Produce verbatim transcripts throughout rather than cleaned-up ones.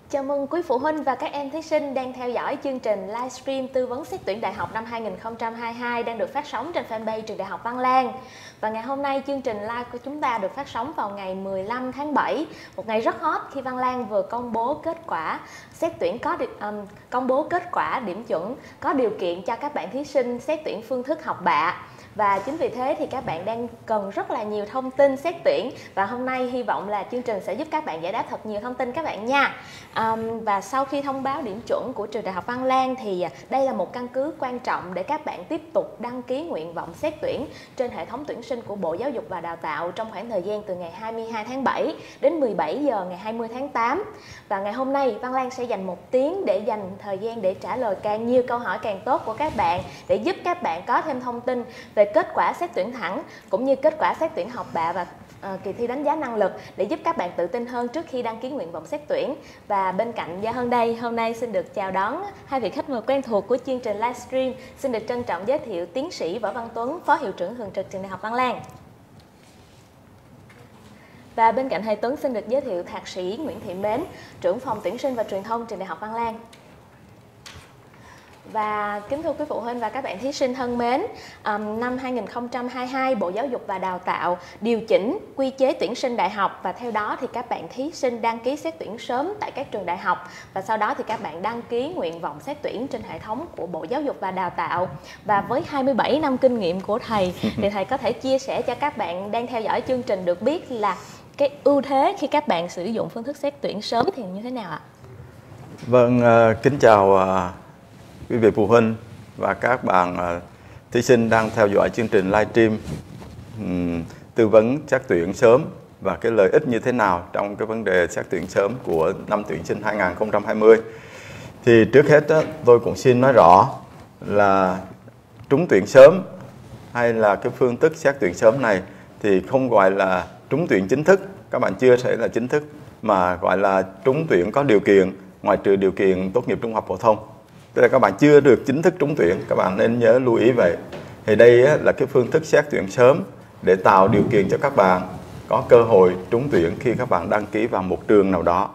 Chào mừng quý phụ huynh và các em thí sinh đang theo dõi chương trình livestream tư vấn xét tuyển đại học năm hai nghìn không trăm hai mươi hai đang được phát sóng trên fanpage Trường Đại học Văn Lang. Và ngày hôm nay chương trình live của chúng ta được phát sóng vào ngày mười lăm tháng bảy, một ngày rất hot khi Văn Lang vừa công bố kết quả xét tuyển có được um, công bố kết quả điểm chuẩn có điều kiện cho các bạn thí sinh xét tuyển phương thức học bạ. Và chính vì thế thì các bạn đang cần rất là nhiều thông tin xét tuyển. Và hôm nay hy vọng là chương trình sẽ giúp các bạn giải đáp thật nhiều thông tin các bạn nha. um, Và sau khi thông báo điểm chuẩn của Trường Đại học Văn Lang thì đây là một căn cứ quan trọng để các bạn tiếp tục đăng ký nguyện vọng xét tuyển trên hệ thống tuyển sinh của Bộ Giáo dục và Đào tạo trong khoảng thời gian từ ngày hai mươi hai tháng bảy đến mười bảy giờ ngày hai mươi tháng tám. Và ngày hôm nay Văn Lang sẽ dành một tiếng để dành thời gian để trả lời càng nhiều câu hỏi càng tốt của các bạn, để giúp các bạn có thêm thông tin về kết quả xét tuyển thẳng cũng như kết quả xét tuyển học bạ và uh, kỳ thi đánh giá năng lực, để giúp các bạn tự tin hơn trước khi đăng ký nguyện vọng xét tuyển. Và bên cạnh Gia Hân đây, hôm nay xin được chào đón hai vị khách mời quen thuộc của chương trình livestream. Xin được trân trọng giới thiệu tiến sĩ Võ Văn Tuấn, Phó Hiệu trưởng Thường trực Trường Đại học Văn Lang. Và bên cạnh thầy Tuấn xin được giới thiệu Thạc sĩ Nguyễn Thị Mến, trưởng phòng tuyển sinh và truyền thông Trường Đại học Văn Lang. Và kính thưa quý phụ huynh và các bạn thí sinh thân mến, um, năm hai nghìn không trăm hai mươi hai Bộ Giáo dục và Đào tạo điều chỉnh quy chế tuyển sinh đại học, và theo đó thì các bạn thí sinh đăng ký xét tuyển sớm tại các trường đại học, và sau đó thì các bạn đăng ký nguyện vọng xét tuyển trên hệ thống của Bộ Giáo dục và Đào tạo. Và với hai mươi bảy năm kinh nghiệm của thầy thì thầy có thể chia sẻ cho các bạn đang theo dõi chương trình được biết là cái ưu thế khi các bạn sử dụng phương thức xét tuyển sớm thì như thế nào ạ? Vâng, uh, kính chào uh... quý vị phụ huynh và các bạn uh, thí sinh đang theo dõi chương trình livestream um, tư vấn xét tuyển sớm và cái lợi ích như thế nào trong cái vấn đề xét tuyển sớm của năm tuyển sinh hai nghìn không trăm hai mươi. Thì trước hết đó, tôi cũng xin nói rõ là trúng tuyển sớm hay là cái phương thức xét tuyển sớm này thì không gọi là trúng tuyển chính thức, các bạn chưa thể là chính thức, mà gọi là trúng tuyển có điều kiện, ngoại trừ điều kiện tốt nghiệp trung học phổ thông. Tức là các bạn chưa được chính thức trúng tuyển, các bạn nên nhớ lưu ý vậy. Thì đây là cái phương thức xét tuyển sớm để tạo điều kiện cho các bạn có cơ hội trúng tuyển khi các bạn đăng ký vào một trường nào đó.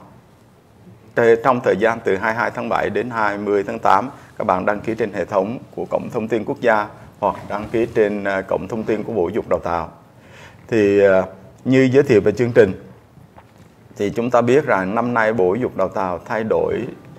Trong thời gian từ hai mươi hai tháng bảy đến hai mươi tháng tám, các bạn đăng ký trên hệ thống của Cổng Thông tin Quốc gia hoặc đăng ký trên Cổng Thông tin của Bộ Giáo dục Đào tạo. Thì như giới thiệu về chương trình, thì chúng ta biết rằng năm nay Bộ Giáo dục Đào tạo thay đổi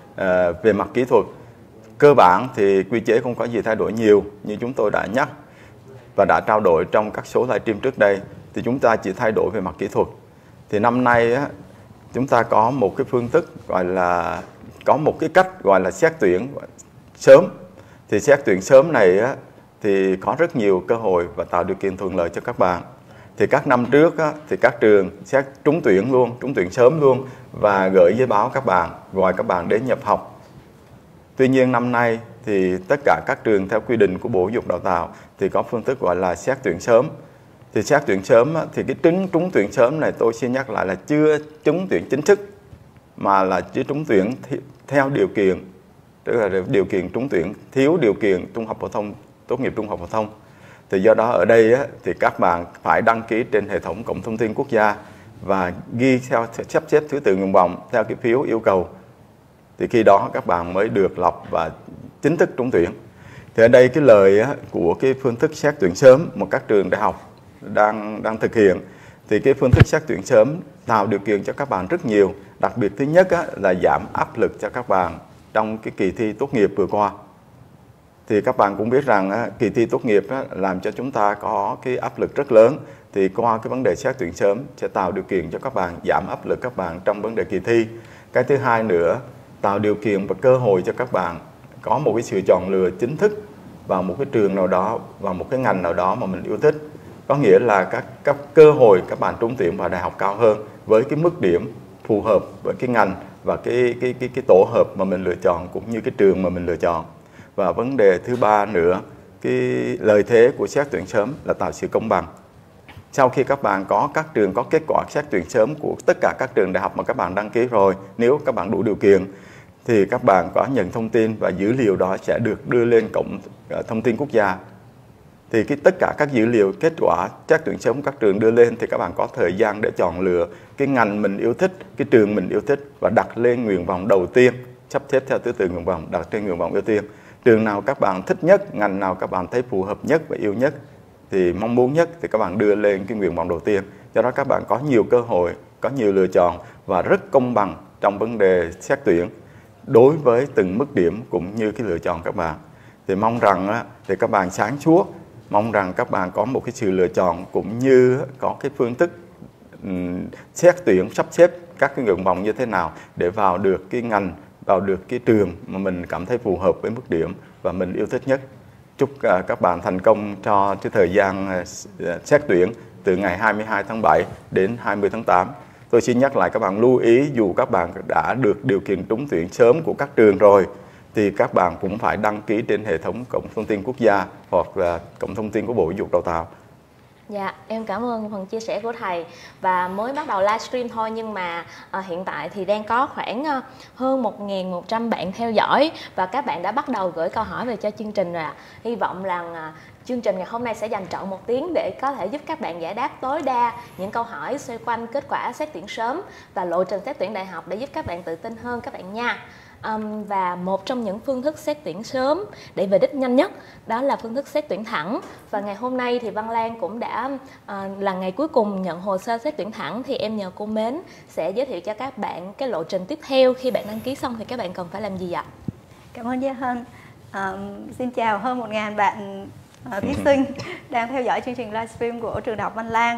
về mặt kỹ thuật. Cơ bản thì quy chế không có gì thay đổi nhiều, như chúng tôi đã nhắc và đã trao đổi trong các số livestream trước đây, thì chúng ta chỉ thay đổi về mặt kỹ thuật. Thì năm nay á, chúng ta có một cái phương thức gọi là có một cái cách gọi là xét tuyển sớm. Thì xét tuyển sớm này á, thì có rất nhiều cơ hội và tạo điều kiện thuận lợi cho các bạn. Thì các năm trước á, thì các trường xét trúng tuyển luôn, trúng tuyển sớm luôn và gửi giấy báo các bạn, gọi các bạn đến nhập học. Tuy nhiên năm nay thì tất cả các trường theo quy định của Bộ Giáo dục Đào tạo thì có phương thức gọi là xét tuyển sớm. Thì xét tuyển sớm thì cái trúng trúng tuyển sớm này tôi xin nhắc lại là chưa trúng tuyển chính thức, mà là chỉ trúng tuyển theo điều kiện, tức là điều kiện trúng tuyển thiếu điều kiện trung học phổ thông, tốt nghiệp trung học phổ thông. Thì do đó ở đây thì các bạn phải đăng ký trên hệ thống Cổng Thông tin Quốc gia và ghi theo sắp xếp thứ tự nguyện vọng theo cái phiếu yêu cầu. Thì khi đó các bạn mới được lọc và chính thức trúng tuyển. Thì ở đây cái lời của cái phương thức xét tuyển sớm mà các trường đại học đang đang thực hiện, thì cái phương thức xét tuyển sớm tạo điều kiện cho các bạn rất nhiều. Đặc biệt thứ nhất là giảm áp lực cho các bạn trong cái kỳ thi tốt nghiệp vừa qua. Thì các bạn cũng biết rằng kỳ thi tốt nghiệp làm cho chúng ta có cái áp lực rất lớn. Thì qua cái vấn đề xét tuyển sớm sẽ tạo điều kiện cho các bạn giảm áp lực các bạn trong vấn đề kỳ thi. Cái thứ hai nữa, tạo điều kiện và cơ hội cho các bạn có một cái sự chọn lựa chính thức vào một cái trường nào đó, vào một cái ngành nào đó mà mình yêu thích. Có nghĩa là các, các cơ hội các bạn trúng tuyển vào đại học cao hơn với cái mức điểm phù hợp với cái ngành và cái, cái, cái, cái tổ hợp mà mình lựa chọn cũng như cái trường mà mình lựa chọn. Và vấn đề thứ ba nữa, cái lợi thế của xét tuyển sớm là tạo sự công bằng. Sau khi các bạn có các trường có kết quả xét tuyển sớm của tất cả các trường đại học mà các bạn đăng ký rồi, nếu các bạn đủ điều kiện, thì các bạn có nhận thông tin và dữ liệu đó sẽ được đưa lên Cổng Thông tin Quốc gia. Thì cái tất cả các dữ liệu kết quả xét tuyển sớm các trường đưa lên thì các bạn có thời gian để chọn lựa cái ngành mình yêu thích, cái trường mình yêu thích và đặt lên nguyện vọng đầu tiên, sắp xếp theo thứ tự nguyện vọng, đặt trên nguyện vọng ưu tiên. Trường nào các bạn thích nhất, ngành nào các bạn thấy phù hợp nhất và yêu nhất thì mong muốn nhất thì các bạn đưa lên cái nguyện vọng đầu tiên. Do đó các bạn có nhiều cơ hội, có nhiều lựa chọn và rất công bằng trong vấn đề xét tuyển đối với từng mức điểm cũng như cái lựa chọn các bạn. Thì mong rằng á, thì các bạn sáng suốt, mong rằng các bạn có một cái sự lựa chọn cũng như có cái phương thức um, xét tuyển sắp xếp các cái nguyện vọng như thế nào để vào được cái ngành, vào được cái trường mà mình cảm thấy phù hợp với mức điểm và mình yêu thích nhất. Chúc uh, các bạn thành công cho cái thời gian uh, xét tuyển từ ngày hai mươi hai tháng bảy đến hai mươi tháng tám. Tôi xin nhắc lại các bạn lưu ý, dù các bạn đã được điều kiện trúng tuyển sớm của các trường rồi thì các bạn cũng phải đăng ký trên hệ thống cổng thông tin quốc gia hoặc là cổng thông tin của Bộ Giáo dục Đào tạo. Dạ, em cảm ơn phần chia sẻ của thầy. Và mới bắt đầu livestream thôi nhưng mà à, hiện tại thì đang có khoảng à, hơn một nghìn một trăm bạn theo dõi và các bạn đã bắt đầu gửi câu hỏi về cho chương trình rồi ạ. Hy vọng rằng à, chương trình ngày hôm nay sẽ dành trọn một tiếng để có thể giúp các bạn giải đáp tối đa những câu hỏi xoay quanh kết quả xét tuyển sớm và lộ trình xét tuyển đại học để giúp các bạn tự tin hơn các bạn nha. Um, và một trong những phương thức xét tuyển sớm để về đích nhanh nhất đó là phương thức xét tuyển thẳng. Và ngày hôm nay thì Văn Lan cũng đã uh, là ngày cuối cùng nhận hồ sơ xét tuyển thẳng thì em nhờ cô Mến sẽ giới thiệu cho các bạn cái lộ trình tiếp theo. Khi bạn đăng ký xong thì các bạn cần phải làm gì ạ? Cảm ơn Gia Hân. Uh, xin chào hơn một nghìn bạn uh, thí sinh đang theo dõi chương trình livestream của trường Đại học Văn Lang.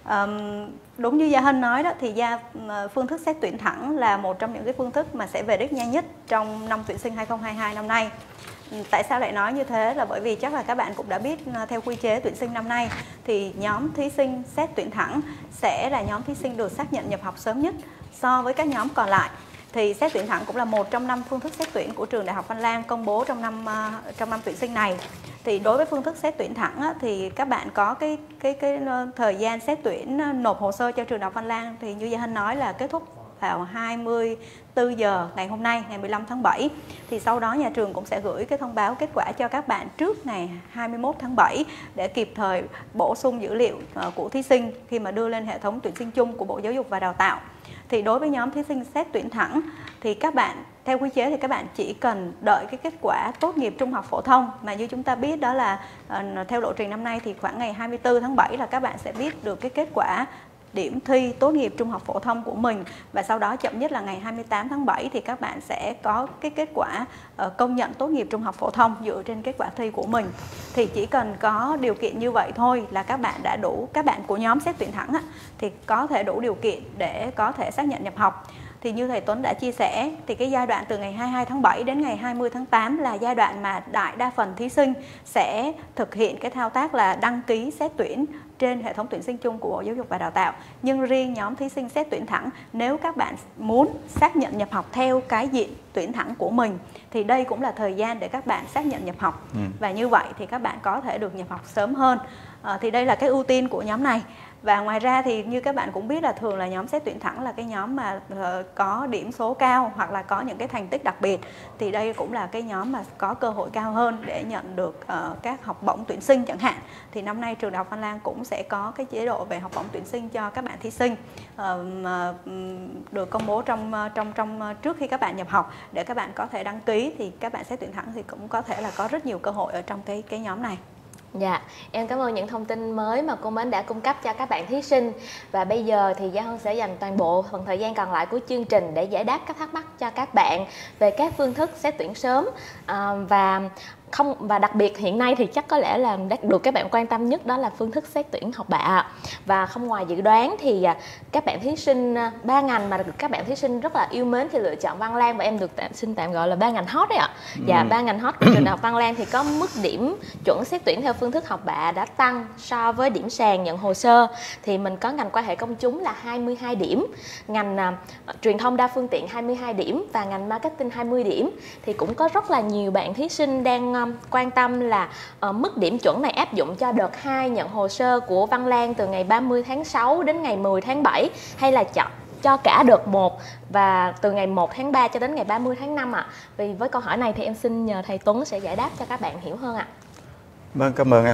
Um, đúng như Gia Hân nói đó thì gia, phương thức xét tuyển thẳng là một trong những cái phương thức mà sẽ về đích nhanh nhất trong năm tuyển sinh hai không hai hai năm nay. Tại sao lại nói như thế là bởi vì chắc là các bạn cũng đã biết theo quy chế tuyển sinh năm nay thì nhóm thí sinh xét tuyển thẳng sẽ là nhóm thí sinh được xác nhận nhập học sớm nhất so với các nhóm còn lại. Thì xét tuyển thẳng cũng là một trong năm phương thức xét tuyển của trường Đại học Văn Lang công bố trong năm trong năm tuyển sinh này. Thì đối với phương thức xét tuyển thẳng á, thì các bạn có cái cái cái thời gian xét tuyển nộp hồ sơ cho trường Đại học Văn Lang thì như Gia Hân nói là kết thúc vào hai mươi tư giờ ngày hôm nay, ngày mười lăm tháng bảy. Thì sau đó nhà trường cũng sẽ gửi cái thông báo kết quả cho các bạn trước ngày hai mươi mốt tháng bảy để kịp thời bổ sung dữ liệu của thí sinh khi mà đưa lên hệ thống tuyển sinh chung của Bộ Giáo dục và Đào tạo. Thì đối với nhóm thí sinh xét tuyển thẳng thì các bạn theo quy chế thì các bạn chỉ cần đợi cái kết quả tốt nghiệp trung học phổ thông, mà như chúng ta biết đó là uh, theo lộ trình năm nay thì khoảng ngày hai mươi tư tháng bảy là các bạn sẽ biết được cái kết quả điểm thi tốt nghiệp trung học phổ thông của mình, và sau đó chậm nhất là ngày hai mươi tám tháng bảy thì các bạn sẽ có cái kết quả uh, công nhận tốt nghiệp trung học phổ thông dựa trên kết quả thi của mình. Thì chỉ cần có điều kiện như vậy thôi là các bạn đã đủ, các bạn của nhóm xét tuyển thẳng á, thì có thể đủ điều kiện để có thể xác nhận nhập học. Thì như thầy Tuấn đã chia sẻ thì cái giai đoạn từ ngày hai mươi hai tháng bảy đến ngày hai mươi tháng tám là giai đoạn mà đại đa phần thí sinh sẽ thực hiện cái thao tác là đăng ký xét tuyển trên hệ thống tuyển sinh chung của Bộ Giáo dục và Đào tạo. Nhưng riêng nhóm thí sinh xét tuyển thẳng, nếu các bạn muốn xác nhận nhập học theo cái diện tuyển thẳng của mình thì đây cũng là thời gian để các bạn xác nhận nhập học. Ừ. Và như vậy thì các bạn có thể được nhập học sớm hơn. À, thì đây là cái ưu tiên của nhóm này. Và ngoài ra thì như các bạn cũng biết là thường là nhóm xét tuyển thẳng là cái nhóm mà uh, có điểm số cao hoặc là có những cái thành tích đặc biệt. Thì đây cũng là cái nhóm mà có cơ hội cao hơn để nhận được uh, các học bổng tuyển sinh chẳng hạn. Thì năm nay trường Đại học Văn Lang cũng sẽ có cái chế độ về học bổng tuyển sinh cho các bạn thí sinh uh, uh, được công bố trong uh, trong trong uh, trước khi các bạn nhập học để các bạn có thể đăng ký. Thì các bạn xét tuyển thẳng thì cũng có thể là có rất nhiều cơ hội ở trong cái cái nhóm này. Dạ, em cảm ơn những thông tin mới mà cô Mến đã cung cấp cho các bạn thí sinh. Và bây giờ thì Gia Hân sẽ dành toàn bộ phần thời gian còn lại của chương trình để giải đáp các thắc mắc cho các bạn về các phương thức xét tuyển sớm. À, và không và đặc biệt hiện nay thì chắc có lẽ là được các bạn quan tâm nhất đó là phương thức xét tuyển học bạ. Và không ngoài dự đoán thì các bạn thí sinh ba ngành mà được các bạn thí sinh rất là yêu mến khi lựa chọn Văn Lang, và em được tạm, xin tạm gọi là ba ngành hot đấy ạ. Và ba ngành hot của trường Đại học Văn Lang thì có mức điểm chuẩn xét tuyển theo phương thức học bạ đã tăng so với điểm sàn nhận hồ sơ. Thì mình có ngành quan hệ công chúng là hai mươi hai điểm, ngành uh, truyền thông đa phương tiện hai mươi hai điểm và ngành marketing hai mươi điểm. Thì cũng có rất là nhiều bạn thí sinh đang uh, quan tâm là uh, mức điểm chuẩn này áp dụng cho đợt hai nhận hồ sơ của Văn Lang từ ngày ba mươi tháng sáu đến ngày mười tháng bảy hay là chọn cho cả đợt một và từ ngày một tháng ba cho đến ngày ba mươi tháng năm ạ. À. Vì với câu hỏi này thì em xin nhờ thầy Tuấn sẽ giải đáp cho các bạn hiểu hơn ạ. À. Vâng, cảm ơn em.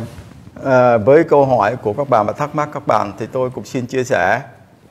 À, với câu hỏi của các bạn và thắc mắc các bạn thì tôi cũng xin chia sẻ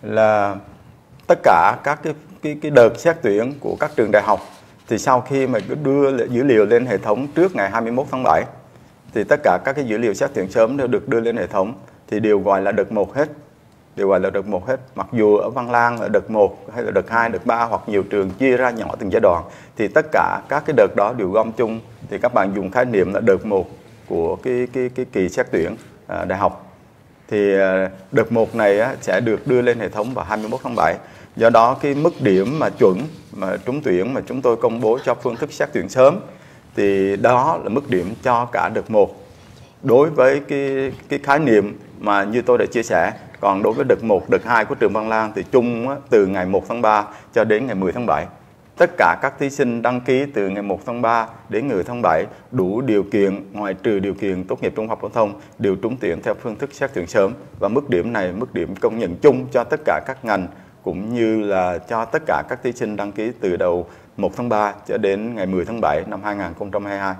là tất cả các cái, cái, cái đợt xét tuyển của các trường đại học thì sau khi mà đưa dữ liệu lên hệ thống trước ngày hai mươi mốt tháng bảy thì tất cả các cái dữ liệu xét tuyển sớm đều được đưa lên hệ thống thì đều gọi là đợt một hết, đều gọi là đợt một hết. Mặc dù ở Văn Lang là đợt một hay là đợt hai, đợt ba hoặc nhiều trường chia ra nhỏ từng giai đoạn thì tất cả các cái đợt đó đều gom chung thì các bạn dùng khái niệm là đợt một của cái cái cái kỳ xét tuyển à, đại học. Thì à, đợt một này á, sẽ được đưa lên hệ thống vào hai mươi mốt tháng bảy. Do đó cái mức điểm mà chuẩn mà trúng tuyển mà chúng tôi công bố cho phương thức xét tuyển sớm thì đó là mức điểm cho cả đợt một. Đối với cái cái khái niệm mà như tôi đã chia sẻ, còn đối với đợt một, đợt hai của trường Văn Lang thì chung á, từ ngày một tháng ba cho đến ngày mười tháng bảy. Tất cả các thí sinh đăng ký từ ngày một tháng ba đến mười tháng bảy đủ điều kiện, ngoại trừ điều kiện tốt nghiệp trung học phổ thông, đều trúng tuyển theo phương thức xét tuyển sớm. Và mức điểm này mức điểm công nhận chung cho tất cả các ngành cũng như là cho tất cả các thí sinh đăng ký từ đầu một tháng ba cho đến ngày mười tháng bảy năm hai nghìn không trăm hai mươi hai.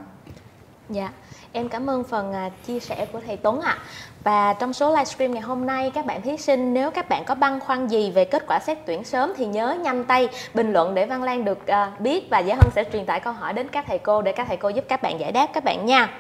Dạ, em cảm ơn phần chia sẻ của thầy Tuấn ạ. Và trong số livestream ngày hôm nay, các bạn thí sinh nếu các bạn có băn khoăn gì về kết quả xét tuyển sớm thì nhớ nhanh tay bình luận để Văn Lang được uh, biết, và Giá Hân sẽ truyền tải câu hỏi đến các thầy cô để các thầy cô giúp các bạn giải đáp các bạn nha.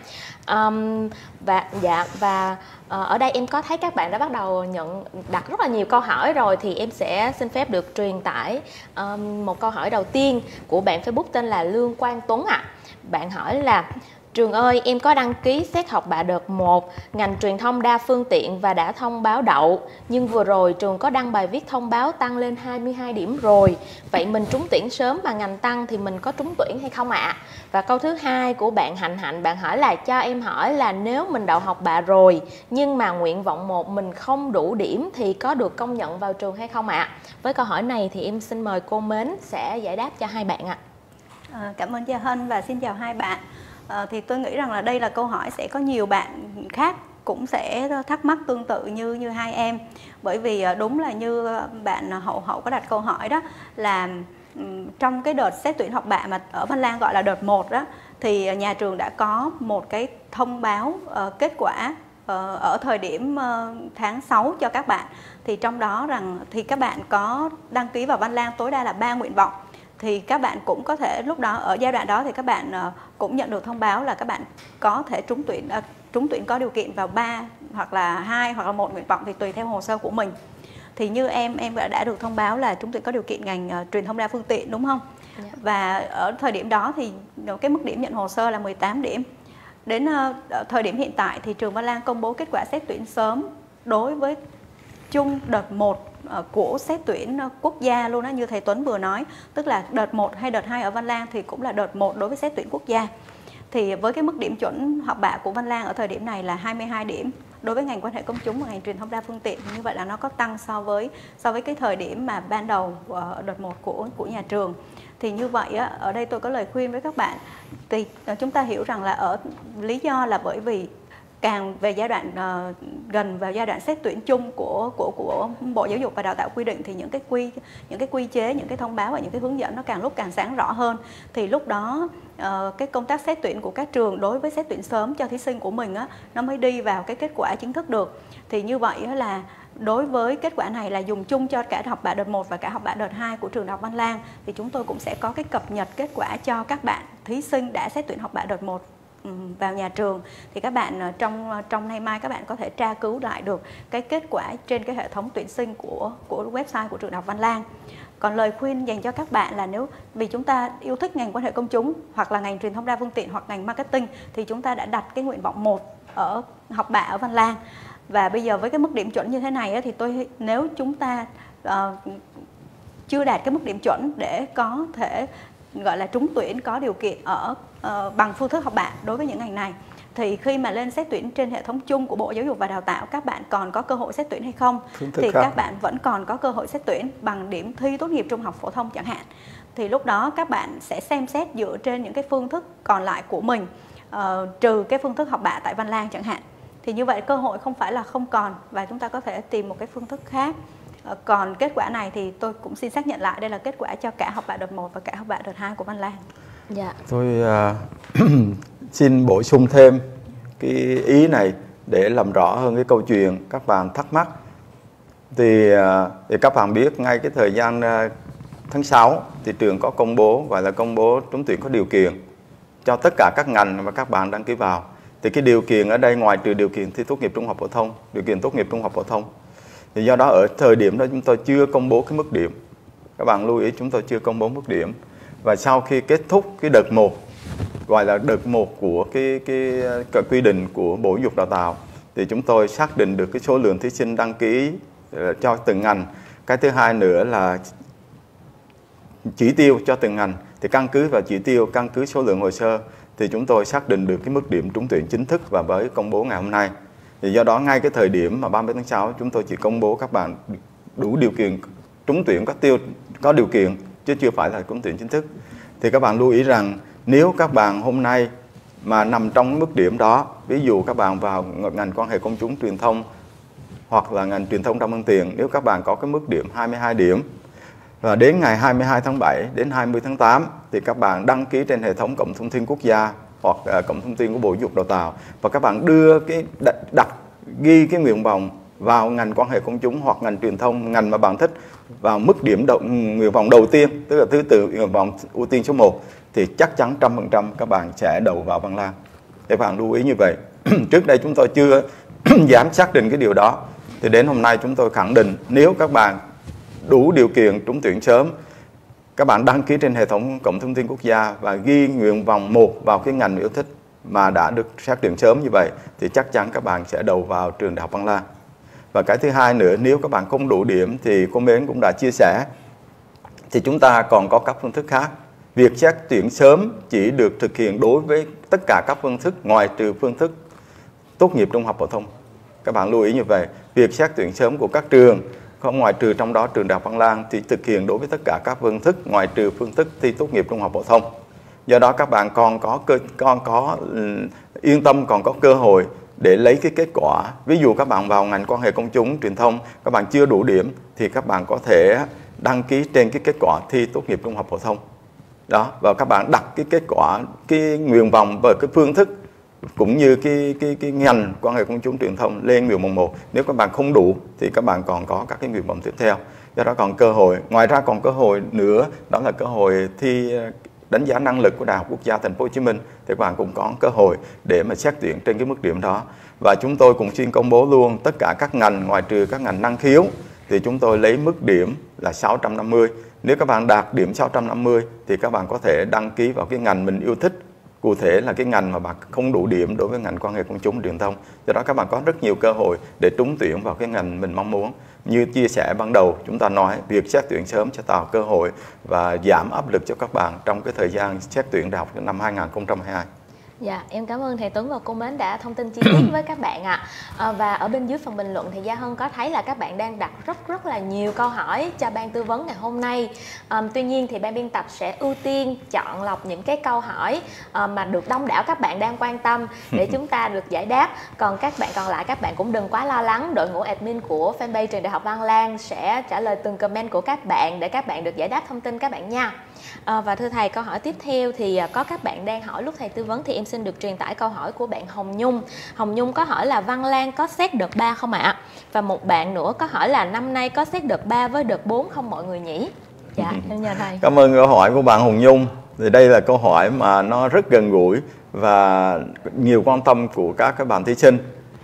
Um, và dạ và uh, ở đây em có thấy các bạn đã bắt đầu nhận đặt rất là nhiều câu hỏi rồi, thì em sẽ xin phép được truyền tải um, một câu hỏi đầu tiên của bạn Facebook tên là Lương Quang Tuấn ạ. À. Bạn hỏi là: Trường ơi, em có đăng ký xét học bạ đợt một, ngành truyền thông đa phương tiện và đã thông báo đậu. Nhưng vừa rồi trường có đăng bài viết thông báo tăng lên hai mươi hai điểm rồi. Vậy mình trúng tuyển sớm mà ngành tăng thì mình có trúng tuyển hay không ạ? À? Và câu thứ hai của bạn Hạnh Hạnh, bạn hỏi là cho em hỏi là nếu mình đậu học bạ rồi nhưng mà nguyện vọng một mình không đủ điểm thì có được công nhận vào trường hay không ạ? À? Với câu hỏi này thì em xin mời cô Mến sẽ giải đáp cho hai bạn ạ. À. À, cảm ơn Gia Hân và xin chào hai bạn. À, thì tôi nghĩ rằng là đây là câu hỏi sẽ có nhiều bạn khác cũng sẽ thắc mắc tương tự như như hai em, bởi vì đúng là như bạn Hậu Hậu có đặt câu hỏi đó là um, trong cái đợt xét tuyển học bạ mà ở Văn Lang gọi là đợt một đó thì nhà trường đã có một cái thông báo uh, kết quả uh, ở thời điểm uh, tháng sáu cho các bạn. Thì trong đó rằng thì các bạn có đăng ký vào Văn Lang tối đa là ba nguyện vọng. Thì các bạn cũng có thể lúc đó ở giai đoạn đó thì các bạn uh, cũng nhận được thông báo là các bạn có thể trúng tuyển uh, trúng tuyển có điều kiện vào ba hoặc là hai hoặc là một nguyện vọng thì tùy theo hồ sơ của mình. Thì như em em đã, đã được thông báo là trúng tuyển có điều kiện ngành uh, truyền thông đa phương tiện, đúng không? Yeah. Và ở thời điểm đó thì cái mức điểm nhận hồ sơ là mười tám điểm. Đến uh, thời điểm hiện tại thì trường Văn Lang công bố kết quả xét tuyển sớm đối với chung đợt một của xét tuyển quốc gia luôn đó, như thầy Tuấn vừa nói, tức là đợt một hay đợt hai ở Văn Lang thì cũng là đợt một đối với xét tuyển quốc gia. Thì với cái mức điểm chuẩn học bạ của Văn Lang ở thời điểm này là hai mươi hai điểm đối với ngành quan hệ công chúng và ngành truyền thông đa phương tiện, như vậy là nó có tăng so với so với cái thời điểm mà ban đầu đợt một của của nhà trường. Thì như vậy á, ở đây tôi có lời khuyên với các bạn, thì chúng ta hiểu rằng là ở lý do là bởi vì càng về giai đoạn uh, gần vào giai đoạn xét tuyển chung của của của Bộ Giáo dục và Đào tạo quy định thì những cái quy những cái quy chế, những cái thông báo và những cái hướng dẫn nó càng lúc càng sáng rõ hơn. Thì lúc đó uh, cái công tác xét tuyển của các trường đối với xét tuyển sớm cho thí sinh của mình á, nó mới đi vào cái kết quả chính thức được. Thì như vậy là đối với kết quả này là dùng chung cho cả học bạ đợt một và cả học bạ đợt hai của trường Đại học Văn Lang, thì chúng tôi cũng sẽ có cái cập nhật kết quả cho các bạn thí sinh đã xét tuyển học bạ đợt một vào nhà trường. Thì các bạn trong trong nay mai các bạn có thể tra cứu lại được cái kết quả trên cái hệ thống tuyển sinh của của website của trường Đại học Văn Lang. Còn lời khuyên dành cho các bạn là nếu vì chúng ta yêu thích ngành quan hệ công chúng hoặc là ngành truyền thông đa phương tiện hoặc ngành marketing thì chúng ta đã đặt cái nguyện vọng một ở học bạ ở Văn Lang. Và bây giờ với cái mức điểm chuẩn như thế này thì tôi nếu chúng ta uh, chưa đạt cái mức điểm chuẩn để có thể gọi là trúng tuyển có điều kiện ở uh, bằng phương thức học bạ đối với những ngành này, thì khi mà lên xét tuyển trên hệ thống chung của Bộ Giáo dục và Đào tạo, các bạn còn có cơ hội xét tuyển hay không? Thì khác. Các bạn vẫn còn có cơ hội xét tuyển bằng điểm thi tốt nghiệp trung học phổ thông chẳng hạn. Thì lúc đó các bạn sẽ xem xét dựa trên những cái phương thức còn lại của mình, uh, trừ cái phương thức học bạ tại Văn Lang chẳng hạn. Thì như vậy cơ hội không phải là không còn và chúng ta có thể tìm một cái phương thức khác. Còn kết quả này thì tôi cũng xin xác nhận lại đây là kết quả cho cả học bạ đợt một và cả học bạ đợt hai của Văn Lang. Dạ. Tôi uh, xin bổ sung thêm cái ý này để làm rõ hơn cái câu chuyện các bạn thắc mắc. Thì, thì các bạn biết ngay cái thời gian tháng sáu thì trường có công bố gọi là công bố trúng tuyển có điều kiện cho tất cả các ngành mà các bạn đăng ký vào. Thì cái điều kiện ở đây ngoài trừ điều kiện thi tốt nghiệp trung học phổ thông, điều kiện tốt nghiệp trung học phổ thông. Thì do đó ở thời điểm đó chúng tôi chưa công bố cái mức điểm. Các bạn lưu ý chúng tôi chưa công bố mức điểm. Và sau khi kết thúc cái đợt một, gọi là đợt một của cái, cái, cái quy định của Bộ Giáo dục Đào tạo, thì chúng tôi xác định được cái số lượng thí sinh đăng ký cho từng ngành. Cái thứ hai nữa là chỉ tiêu cho từng ngành. Thì căn cứ vào chỉ tiêu, căn cứ số lượng hồ sơ thì chúng tôi xác định được cái mức điểm trúng tuyển chính thức và với công bố ngày hôm nay. Thì do đó ngay cái thời điểm mà ba mươi tháng sáu chúng tôi chỉ công bố các bạn đủ điều kiện trúng tuyển có tiêu có điều kiện chứ chưa phải là trúng tuyển chính thức. Thì các bạn lưu ý rằng nếu các bạn hôm nay mà nằm trong mức điểm đó, ví dụ các bạn vào ngành quan hệ công chúng truyền thông hoặc là ngành truyền thông đa phương tiện, nếu các bạn có cái mức điểm hai mươi hai điểm và đến ngày hai mươi hai tháng bảy đến hai mươi tháng tám thì các bạn đăng ký trên hệ thống cổng thông tin quốc gia hoặc uh, cổng thông tin của Bộ Giáo dục Đào tạo và các bạn đưa cái đặt, đặt ghi cái nguyện vọng vào ngành quan hệ công chúng hoặc ngành truyền thông, ngành mà bạn thích vào mức điểm đầu, nguyện vọng đầu tiên, tức là thứ tự nguyện vọng ưu tiên số một, thì chắc chắn trăm phần trăm các bạn sẽ đầu vào Văn Lang. Để các bạn lưu ý như vậy. Trước đây chúng tôi chưa dám xác định cái điều đó, thì đến hôm nay chúng tôi khẳng định nếu các bạn đủ điều kiện trúng tuyển sớm, các bạn đăng ký trên hệ thống cổng thông tin quốc gia và ghi nguyện vọng một vào cái ngành yêu thích mà đã được xét tuyển sớm như vậy thì chắc chắn các bạn sẽ đầu vào trường Đại học Văn Lang. Và cái thứ hai nữa, nếu các bạn không đủ điểm thì cô Mến cũng đã chia sẻ thì chúng ta còn có các phương thức khác. Việc xét tuyển sớm chỉ được thực hiện đối với tất cả các phương thức ngoài trừ phương thức tốt nghiệp trung học phổ thông. Các bạn lưu ý như vậy. Việc xét tuyển sớm của các trường, không ngoại trừ trong đó trường Đại học Văn Lang, thì thực hiện đối với tất cả các phương thức ngoại trừ phương thức thi tốt nghiệp trung học phổ thông. Do đó các bạn còn có cơ, còn có yên tâm, còn có cơ hội để lấy cái kết quả. Ví dụ các bạn vào ngành quan hệ công chúng truyền thông, các bạn chưa đủ điểm thì các bạn có thể đăng ký trên cái kết quả thi tốt nghiệp trung học phổ thông. Đó, và các bạn đặt cái kết quả, cái nguyện vọng và cái phương thức cũng như cái cái cái ngành quan hệ công chúng truyền thông lên nguyện vọng một. Nếu các bạn không đủ thì các bạn còn có các cái nguyện vọng tiếp theo. Do đó còn cơ hội, ngoài ra còn cơ hội nữa, đó là cơ hội thi đánh giá năng lực của Đại học Quốc gia Thành phố Hồ Chí Minh, thì các bạn cũng có cơ hội để mà xét tuyển trên cái mức điểm đó. Và chúng tôi cũng xin công bố luôn tất cả các ngành ngoại trừ các ngành năng khiếu thì chúng tôi lấy mức điểm là sáu trăm năm mươi. Nếu các bạn đạt điểm sáu trăm năm mươi thì các bạn có thể đăng ký vào cái ngành mình yêu thích. Cụ thể là cái ngành mà bạn không đủ điểm đối với ngành quan hệ công chúng truyền thông. Do đó các bạn có rất nhiều cơ hội để trúng tuyển vào cái ngành mình mong muốn. Như chia sẻ ban đầu chúng ta nói, việc xét tuyển sớm sẽ tạo cơ hội và giảm áp lực cho các bạn trong cái thời gian xét tuyển đại học năm hai nghìn không trăm hai mươi hai. Dạ, em cảm ơn thầy Tuấn và cô Mến đã thông tin chi tiết với các bạn ạ. À, và ở bên dưới phần bình luận thì Gia Hân có thấy là các bạn đang đặt rất rất là nhiều câu hỏi cho ban tư vấn ngày hôm nay. À, tuy nhiên thì ban biên tập sẽ ưu tiên chọn lọc những cái câu hỏi à, mà được đông đảo các bạn đang quan tâm để chúng ta được giải đáp. Còn các bạn còn lại, các bạn cũng đừng quá lo lắng. Đội ngũ admin của fanpage Trường Đại học Văn Lang sẽ trả lời từng comment của các bạn để các bạn được giải đáp thông tin các bạn nha. À, và thưa thầy, câu hỏi tiếp theo thì có các bạn đang hỏi lúc thầy tư vấn thì em xin được truyền tải câu hỏi của bạn Hồng Nhung. Hồng Nhung có hỏi là Văn Lang có xét đợt ba không ạ? À? Và một bạn nữa có hỏi là năm nay có xét đợt ba với đợt bốn không mọi người nhỉ? Dạ, em nhờ thầy. Cảm ơn câu hỏi của bạn Hồng Nhung. Thì đây là câu hỏi mà nó rất gần gũi và nhiều quan tâm của các các bạn thí sinh.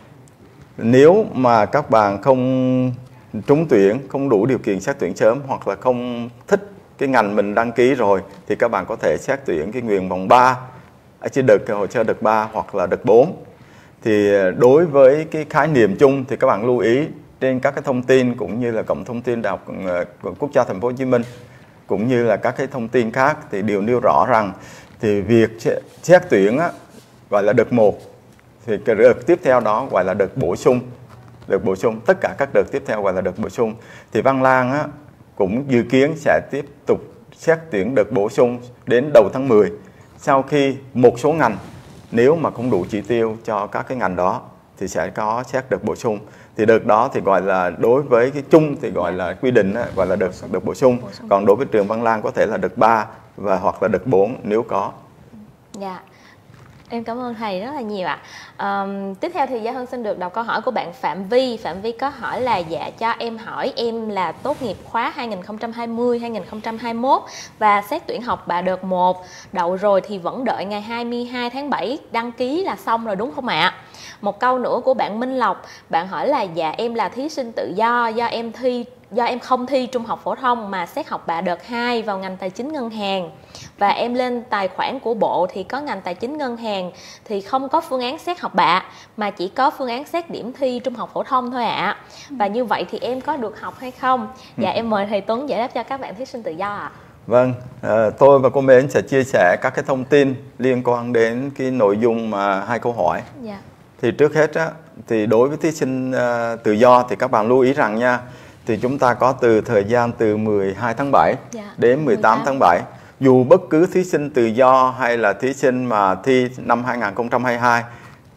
Nếu mà các bạn không trúng tuyển, không đủ điều kiện xét tuyển sớm hoặc là không thích cái ngành mình đăng ký rồi thì các bạn có thể xét tuyển cái nguyện vọng ba ở trên đợt hồ sơ đợt ba hoặc là đợt bốn. Thì đối với cái khái niệm chung thì các bạn lưu ý trên các cái thông tin cũng như là cổng thông tin Đại học Quốc gia Thành phố Hồ Chí Minh cũng như là các cái thông tin khác thì đều nêu rõ rằng thì việc xét tuyển á, gọi là đợt một, thì cái đợt tiếp theo đó gọi là đợt bổ sung. Đợt bổ sung, tất cả các đợt tiếp theo gọi là đợt bổ sung. Thì Văn Lang á, cũng dự kiến sẽ tiếp tục xét tuyển đợt bổ sung đến đầu tháng mười. Sau khi một số ngành nếu mà không đủ chỉ tiêu cho các cái ngành đó thì sẽ có xét đợt bổ sung. Thì đợt đó thì gọi là đối với cái chung thì gọi là quy định gọi là đợt đợt bổ sung. Còn đối với trường Văn Lang có thể là đợt ba và hoặc là đợt bốn nếu có. Dạ. em cảm ơn thầy rất là nhiều ạ. À, tiếp theo thì Gia Hân xin được đọc câu hỏi của bạn Phạm Vi. Phạm Vi có hỏi là dạ cho em hỏi em là tốt nghiệp khóa hai nghìn không trăm hai mươi hai nghìn không trăm hai mươi mốt và xét tuyển học bạ đợt một, đậu rồi thì vẫn đợi ngày hai mươi hai tháng bảy đăng ký là xong rồi đúng không ạ? Một câu nữa của bạn Minh Lộc, bạn hỏi là dạ em là thí sinh tự do, do em thi do em không thi trung học phổ thông mà xét học bạ đợt hai vào ngành tài chính ngân hàng, và em lên tài khoản của bộ thì có ngành tài chính ngân hàng thì không có phương án xét học bạ mà chỉ có phương án xét điểm thi trung học phổ thông thôi ạ. Và như vậy thì em có được học hay không? Dạ em mời thầy Tuấn giải đáp cho các bạn thí sinh tự do ạ. Vâng, à, tôi và cô Mến sẽ chia sẻ các cái thông tin liên quan đến cái nội dung mà hai câu hỏi. Dạ. Thì trước hết á, thì đối với thí sinh uh, tự do thì các bạn lưu ý rằng nha, thì chúng ta có từ thời gian từ mười hai tháng bảy Dạ, đến mười tám tháng bảy. Dù bất cứ thí sinh tự do hay là thí sinh mà thi năm hai nghìn không trăm hai mươi hai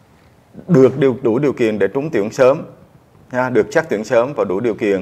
được điều, đủ điều kiện để trúng tuyển sớm, nha, được xét tuyển sớm và đủ điều kiện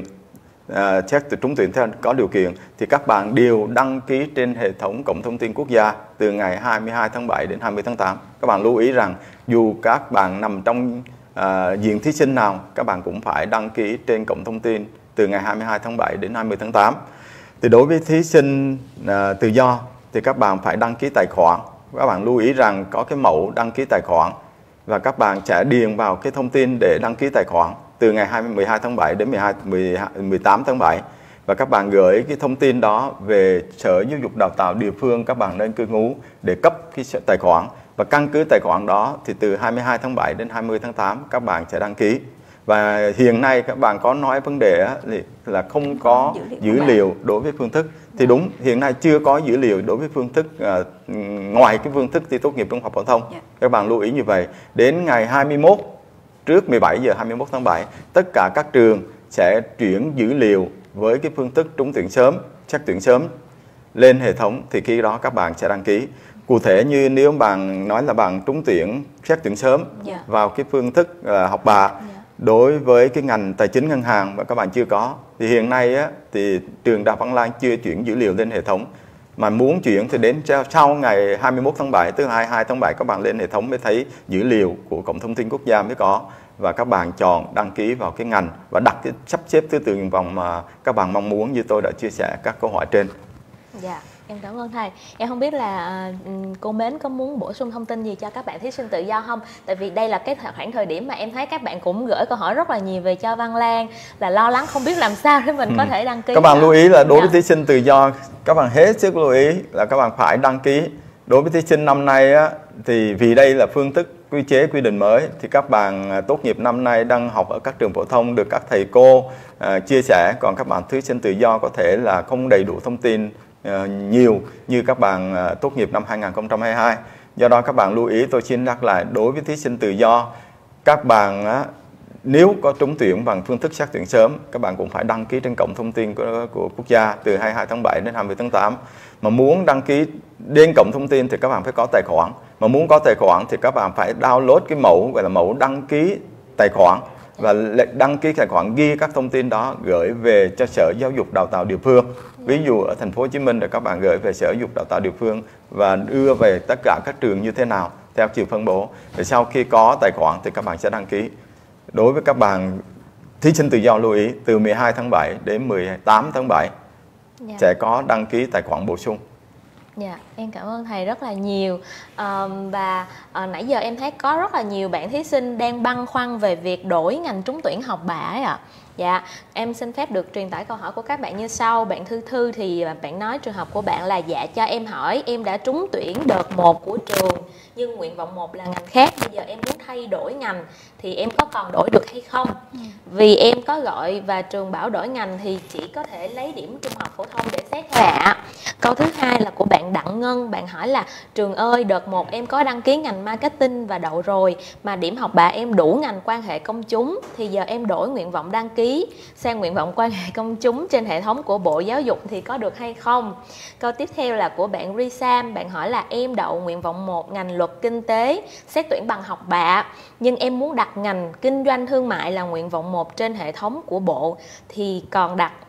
à, xét trúng tuyển theo có điều kiện thì các bạn đều đăng ký trên hệ thống cổng thông tin quốc gia từ ngày hai mươi hai tháng bảy đến hai mươi tháng tám. Các bạn lưu ý rằng dù các bạn nằm trong à, diện thí sinh nào, các bạn cũng phải đăng ký trên cổng thông tin từ ngày hai mươi hai tháng bảy đến hai mươi tháng tám. Thì đối với thí sinh à, tự do thì các bạn phải đăng ký tài khoản. Các bạn lưu ý rằng có cái mẫu đăng ký tài khoản và các bạn sẽ điền vào cái thông tin để đăng ký tài khoản từ ngày mười hai tháng bảy đến mười tám tháng bảy, và các bạn gửi cái thông tin đó về Sở Giáo dục Đào tạo địa phương các bạn nên cư trú để cấp cái tài khoản, và căn cứ tài khoản đó thì từ hai mươi hai tháng bảy đến hai mươi tháng tám các bạn sẽ đăng ký. Và hiện nay các bạn có nói vấn đề là không có dữ liệu đối với phương thức. Thì đúng, hiện nay chưa có dữ liệu đối với phương thức à, ngoài cái phương thức thi tốt nghiệp trung học phổ thông. Các bạn lưu ý như vậy. Đến ngày hai mươi mốt, trước mười bảy giờ hai mươi mốt tháng bảy, tất cả các trường sẽ chuyển dữ liệu với cái phương thức trúng tuyển sớm, xét tuyển sớm lên hệ thống, thì khi đó các bạn sẽ đăng ký. Cụ thể như nếu bạn nói là bạn trúng tuyển xét tuyển sớm yeah. vào cái phương thức uh, học bạ yeah. đối với cái ngành tài chính ngân hàng mà các bạn chưa có, thì hiện nay á, thì trường Đại học Văn Lang chưa chuyển dữ liệu lên hệ thống, mà muốn chuyển thì đến sau ngày hai mươi mốt tháng bảy, tức hai mươi hai tháng bảy các bạn lên hệ thống mới thấy dữ liệu của cổng thông tin quốc gia mới có, và các bạn chọn đăng ký vào cái ngành và đặt cái sắp xếp thứ tự nguyện vọng mà các bạn mong muốn như tôi đã chia sẻ các câu hỏi trên. Dạ. Yeah. Em cảm ơn thầy. Em không biết là uh, cô Mến có muốn bổ sung thông tin gì cho các bạn thí sinh tự do không? Tại vì đây là cái khoảng thời điểm mà em thấy các bạn cũng gửi câu hỏi rất là nhiều về cho Văn Lang, là lo lắng không biết làm sao để mình ừ. có thể đăng ký. Các bạn lưu ý là đối với thí sinh tự do, các bạn hết sức lưu ý là các bạn phải đăng ký. Đối với thí sinh năm nay á, thì vì đây là phương thức quy chế quy định mới, thì các bạn tốt nghiệp năm nay đang học ở các trường phổ thông được các thầy cô uh, chia sẻ, còn các bạn thí sinh tự do có thể là không đầy đủ thông tin Uh, nhiều như các bạn uh, tốt nghiệp năm hai nghìn không trăm hai mươi hai. Do đó các bạn lưu ý, tôi xin nhắc lại, đối với thí sinh tự do, các bạn uh, nếu có trúng tuyển bằng phương thức xét tuyển sớm, các bạn cũng phải đăng ký trên cổng thông tin của, của quốc gia từ hai mươi hai tháng bảy đến hai mươi tháng tám. Mà muốn đăng ký đến cổng thông tin thì các bạn phải có tài khoản. Mà muốn có tài khoản thì các bạn phải download cái mẫu gọi là mẫu đăng ký tài khoản, và đăng ký tài khoản ghi các thông tin đó gửi về cho Sở Giáo dục Đào tạo địa phương. Ví dụ ở thành phố Hồ Chí Minh thì các bạn gửi về Sở Giáo dục Đào tạo địa phương và đưa về tất cả các trường như thế nào theo chiều phân bố. Và sau khi có tài khoản thì các bạn sẽ đăng ký. Đối với các bạn thí sinh tự do lưu ý, từ mười hai tháng bảy đến mười tám tháng bảy yeah. sẽ có đăng ký tài khoản bổ sung. Dạ, yeah, em cảm ơn thầy rất là nhiều. à, Và à, nãy giờ em thấy có rất là nhiều bạn thí sinh đang băn khoăn về việc đổi ngành trúng tuyển học bạ ấy ạ. Dạ, em xin phép được truyền tải câu hỏi của các bạn như sau. Bạn Thư Thư thì bạn nói trường hợp của bạn là dạ cho em hỏi em đã trúng tuyển đợt một của trường nhưng nguyện vọng một là ngành khác, bây giờ em muốn thay đổi ngành thì em có còn đổi được hay không? Ừ. Vì em có gọi và trường bảo đổi ngành thì chỉ có thể lấy điểm trung học phổ thông để xét thôi ạ. Câu thứ hai là của bạn Đặng Ngân, bạn hỏi là trường ơi, đợt một em có đăng ký ngành marketing và đậu rồi, mà điểm học bạ em đủ ngành quan hệ công chúng, thì giờ em đổi nguyện vọng đăng ký sang nguyện vọng quan hệ công chúng trên hệ thống của Bộ Giáo dục thì có được hay không? Câu tiếp theo là của bạn Risam, bạn hỏi là em đậu nguyện vọng một ngành luật kinh tế, xét tuyển bằng học bạ, nhưng em muốn đặt ngành kinh doanh thương mại là nguyện vọng một trên hệ thống của Bộ thì còn đặt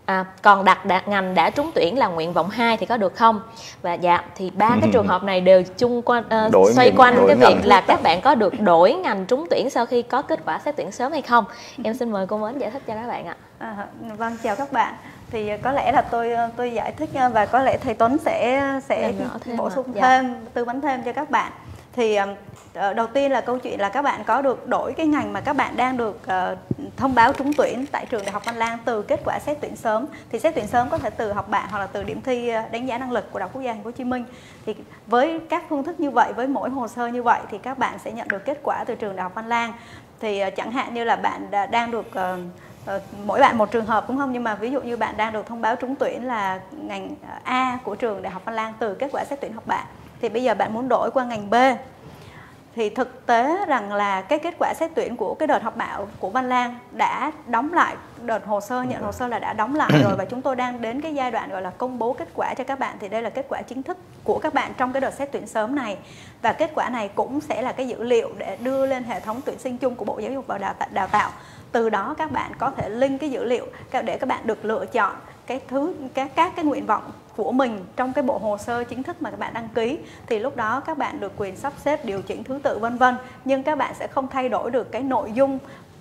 À, còn đặt đã, ngành đã trúng tuyển là nguyện vọng hai thì có được không? Và dạ thì ba cái trường hợp này đều chung quanh uh, xoay ngành, quanh cái việc là các bạn có được đổi ngành trúng tuyển sau khi có kết quả xét tuyển sớm hay không. Em xin mời cô Mến giải thích cho các bạn ạ. À, vâng, chào các bạn. Thì có lẽ là tôi tôi giải thích và có lẽ thầy Tuấn sẽ sẽ bổ sung dạ. thêm, tư vấn thêm cho các bạn. Thì đầu tiên là câu chuyện là các bạn có được đổi cái ngành mà các bạn đang được uh, thông báo trúng tuyển tại trường Đại học Văn Lang từ kết quả xét tuyển sớm. Thì xét tuyển sớm có thể từ học bạ hoặc là từ điểm thi đánh giá năng lực của Đại học Quốc gia Thành phố Hồ Chí Minh. Thì với các phương thức như vậy, với mỗi hồ sơ như vậy thì các bạn sẽ nhận được kết quả từ trường Đại học Văn Lang. Thì uh, chẳng hạn như là bạn đang được uh, uh, mỗi bạn một trường hợp đúng không? Nhưng mà ví dụ như bạn đang được thông báo trúng tuyển là ngành A của trường Đại học Văn Lang từ kết quả xét tuyển học bạ. Thì bây giờ bạn muốn đổi qua ngành B. Thì thực tế rằng là cái kết quả xét tuyển của cái đợt học bạ của Văn Lang đã đóng lại, đợt hồ sơ nhận hồ sơ là đã đóng lại rồi, và chúng tôi đang đến cái giai đoạn gọi là công bố kết quả cho các bạn. Thì đây là kết quả chính thức của các bạn trong cái đợt xét tuyển sớm này, và kết quả này cũng sẽ là cái dữ liệu để đưa lên hệ thống tuyển sinh chung của Bộ Giáo dục và Đào tạo, đào tạo. Từ đó các bạn có thể link cái dữ liệu để các bạn được lựa chọn cái thứ các các cái nguyện vọng của mình trong cái bộ hồ sơ chính thức mà các bạn đăng ký. Thì lúc đó các bạn được quyền sắp xếp, điều chỉnh thứ tự vân vân, nhưng các bạn sẽ không thay đổi được cái nội dung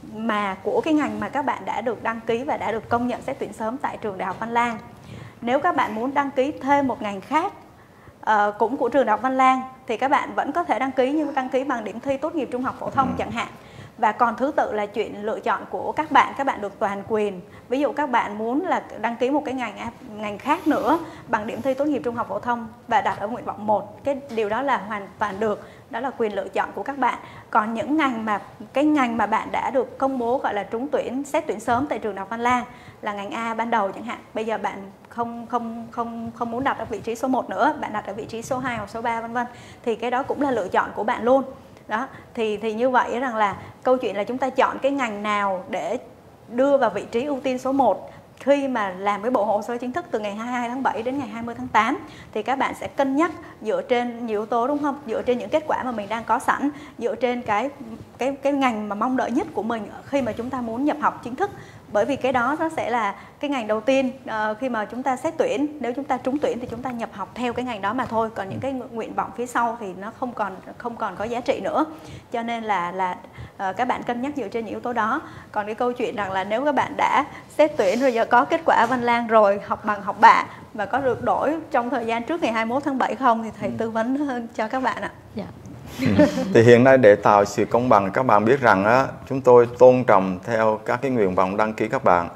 mà của cái ngành mà các bạn đã được đăng ký và đã được công nhận xét tuyển sớm tại trường Đại học Văn Lang. Nếu các bạn muốn đăng ký thêm một ngành khác uh, cũng của trường Đại học Văn Lang thì các bạn vẫn có thể đăng ký, nhưng đăng ký bằng điểm thi tốt nghiệp trung học phổ thông chẳng hạn. Và còn thứ tự là chuyện lựa chọn của các bạn, các bạn được toàn quyền. Ví dụ các bạn muốn là đăng ký một cái ngành ngành khác nữa bằng điểm thi tốt nghiệp trung học phổ thông và đặt ở nguyện vọng một, cái điều đó là hoàn toàn được, đó là quyền lựa chọn của các bạn. Còn những ngành mà cái ngành mà bạn đã được công bố gọi là trúng tuyển xét tuyển sớm tại trường Đại học Văn Lang là ngành A ban đầu chẳng hạn, bây giờ bạn không không không không muốn đặt ở vị trí số một nữa, bạn đặt ở vị trí số hai hoặc số ba vân vân, thì cái đó cũng là lựa chọn của bạn luôn. Đó, thì thì như vậy rằng là câu chuyện là chúng ta chọn cái ngành nào để đưa vào vị trí ưu tiên số một khi mà làm cái bộ hồ sơ chính thức từ ngày hai mươi hai tháng bảy đến ngày hai mươi tháng tám, thì các bạn sẽ cân nhắc dựa trên nhiều yếu tố đúng không? Dựa trên những kết quả mà mình đang có sẵn, dựa trên cái cái cái ngành mà mong đợi nhất của mình khi mà chúng ta muốn nhập học chính thức. Bởi vì cái đó nó sẽ là cái ngành đầu tiên uh, khi mà chúng ta xét tuyển. Nếu chúng ta trúng tuyển thì chúng ta nhập học theo cái ngành đó mà thôi. Còn những cái nguyện vọng phía sau thì nó không còn không còn có giá trị nữa. Cho nên là là uh, các bạn cân nhắc dựa trên những yếu tố đó. Còn cái câu chuyện rằng là nếu các bạn đã xét tuyển rồi, giờ có kết quả Văn Lang rồi, học bằng học bạ và có được đổi trong thời gian trước ngày hai mươi mốt tháng bảy không, thì thầy tư vấn hơn cho các bạn ạ. Dạ. Thì hiện nay để tạo sự công bằng, các bạn biết rằng á, chúng tôi tôn trọng theo các cái nguyện vọng đăng ký các bạn,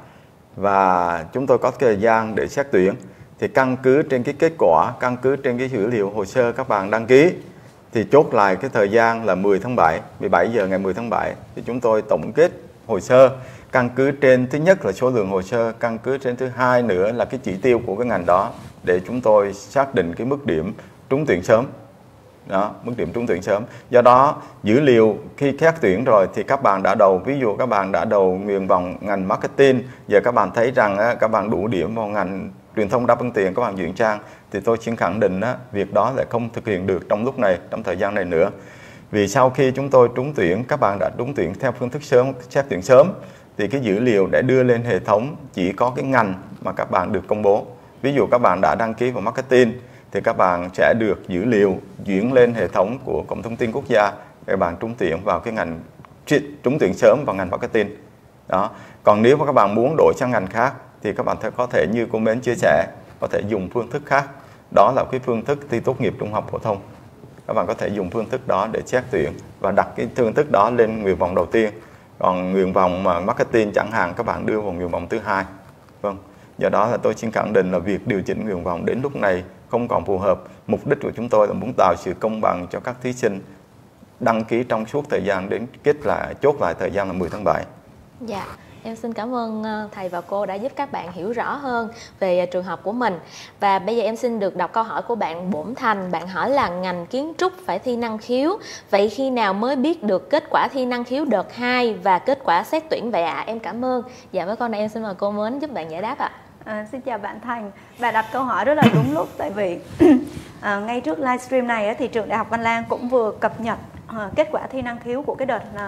và chúng tôi có thời gian để xét tuyển. Thì căn cứ trên cái kết quả, căn cứ trên cái dữ liệu hồ sơ các bạn đăng ký, thì chốt lại cái thời gian là mười tháng bảy, mười bảy giờ ngày mười tháng bảy thì chúng tôi tổng kết hồ sơ. Căn cứ trên thứ nhất là số lượng hồ sơ, căn cứ trên thứ hai nữa là cái chỉ tiêu của cái ngành đó, để chúng tôi xác định cái mức điểm trúng tuyển sớm. Đó, mức điểm trúng tuyển sớm. Do đó dữ liệu khi xét tuyển rồi thì các bạn đã đầu, ví dụ các bạn đã đầu nguyện vọng ngành marketing, giờ các bạn thấy rằng á, các bạn đủ điểm vào ngành truyền thông đa phương tiện, các bạn chuyển trang, thì tôi xin khẳng định á, việc đó lại không thực hiện được trong lúc này, trong thời gian này nữa. Vì sau khi chúng tôi trúng tuyển, các bạn đã trúng tuyển theo phương thức sớm, xét tuyển sớm, thì cái dữ liệu để đưa lên hệ thống chỉ có cái ngành mà các bạn được công bố. Ví dụ các bạn đã đăng ký vào marketing thì các bạn sẽ được dữ liệu chuyển lên hệ thống của Cổng Thông tin Quốc gia để bạn trúng tuyển vào cái ngành trúng tuyển sớm vào ngành marketing. Đó. Còn nếu mà các bạn muốn đổi sang ngành khác thì các bạn có thể như cô Mến chia sẻ, có thể dùng phương thức khác. Đó là cái phương thức thi tốt nghiệp trung học phổ thông. Các bạn có thể dùng phương thức đó để xét tuyển và đặt cái phương thức đó lên nguyện vọng đầu tiên. Còn nguyện vọng mà marketing chẳng hạn các bạn đưa vào nguyện vọng thứ hai. Vâng. Do đó là tôi xin khẳng định là việc điều chỉnh nguyện vọng đến lúc này không còn phù hợp. Mục đích của chúng tôi là muốn tạo sự công bằng cho các thí sinh đăng ký trong suốt thời gian đến kết lại chốt lại thời gian là mười tháng bảy. Dạ, em xin cảm ơn thầy và cô đã giúp các bạn hiểu rõ hơn về trường hợp của mình. Và bây giờ em xin được đọc câu hỏi của bạn Bổn Thành. Bạn hỏi là ngành kiến trúc phải thi năng khiếu, vậy khi nào mới biết được kết quả thi năng khiếu đợt hai và kết quả xét tuyển vậy ạ? À? Em cảm ơn. Dạ, với câu này em xin mời cô Mến giúp bạn giải đáp ạ. À. À, xin chào bạn Thành. Bạn đặt câu hỏi rất là đúng lúc, tại vì à, ngay trước livestream này thì trường Đại học Văn Lang cũng vừa cập nhật à, kết quả thi năng khiếu của cái đợt à,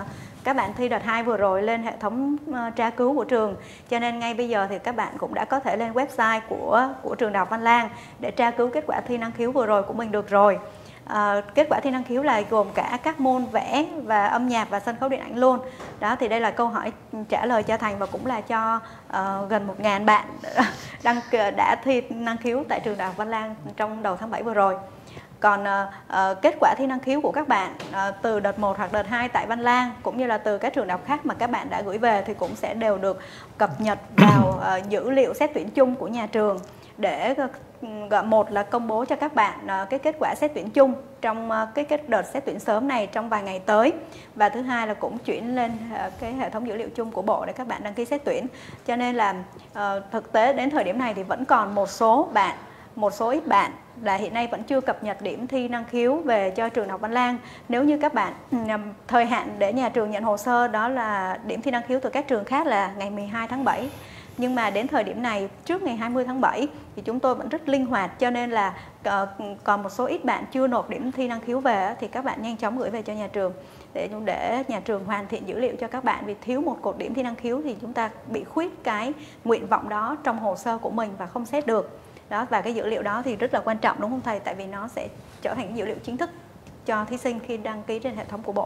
các bạn thi đợt hai vừa rồi lên hệ thống uh, tra cứu của trường, cho nên ngay bây giờ thì các bạn cũng đã có thể lên website của của trường Đại học Văn Lang để tra cứu kết quả thi năng khiếu vừa rồi của mình được rồi. À, kết quả thi năng khiếu là gồm cả các môn vẽ và âm nhạc và sân khấu điện ảnh luôn. Đó thì đây là câu hỏi trả lời cho Thành và cũng là cho uh, gần một nghìn bạn đăng đã thi năng khiếu tại trường Đại học Văn Lang trong đầu tháng bảy vừa rồi. Còn uh, uh, kết quả thi năng khiếu của các bạn uh, từ đợt một hoặc đợt hai tại Văn Lang cũng như là từ các trường đại học khác mà các bạn đã gửi về thì cũng sẽ đều được cập nhật vào uh, dữ liệu xét tuyển chung của nhà trường, để uh, một là công bố cho các bạn uh, cái kết quả xét tuyển chung trong uh, cái, cái đợt xét tuyển sớm này trong vài ngày tới, và thứ hai là cũng chuyển lên uh, cái hệ thống dữ liệu chung của Bộ để các bạn đăng ký xét tuyển. Cho nên là uh, thực tế đến thời điểm này thì vẫn còn một số bạn, một số ít bạn là hiện nay vẫn chưa cập nhật điểm thi năng khiếu về cho trường Đại học Văn Lang. Nếu như các bạn thời hạn để nhà trường nhận hồ sơ đó là điểm thi năng khiếu từ các trường khác là ngày mười hai tháng bảy, nhưng mà đến thời điểm này trước ngày hai mươi tháng bảy thì chúng tôi vẫn rất linh hoạt, cho nên là còn một số ít bạn chưa nộp điểm thi năng khiếu về thì các bạn nhanh chóng gửi về cho nhà trường để để nhà trường hoàn thiện dữ liệu cho các bạn, vì thiếu một cột điểm thi năng khiếu thì chúng ta bị khuyết cái nguyện vọng đó trong hồ sơ của mình và không xét được. Đó, và cái dữ liệu đó thì rất là quan trọng đúng không thầy? Tại vì nó sẽ trở thành dữ liệu chính thức cho thí sinh khi đăng ký trên hệ thống của Bộ.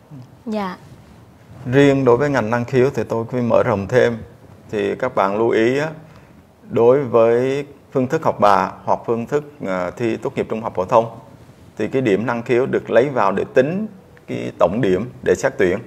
Dạ. Riêng đối với ngành năng khiếu thì tôi cứ mở rộng thêm, thì các bạn lưu ý á, đối với phương thức học bạ hoặc phương thức uh, thi tốt nghiệp trung học phổ thông thì cái điểm năng khiếu được lấy vào để tính cái tổng điểm để xét tuyển.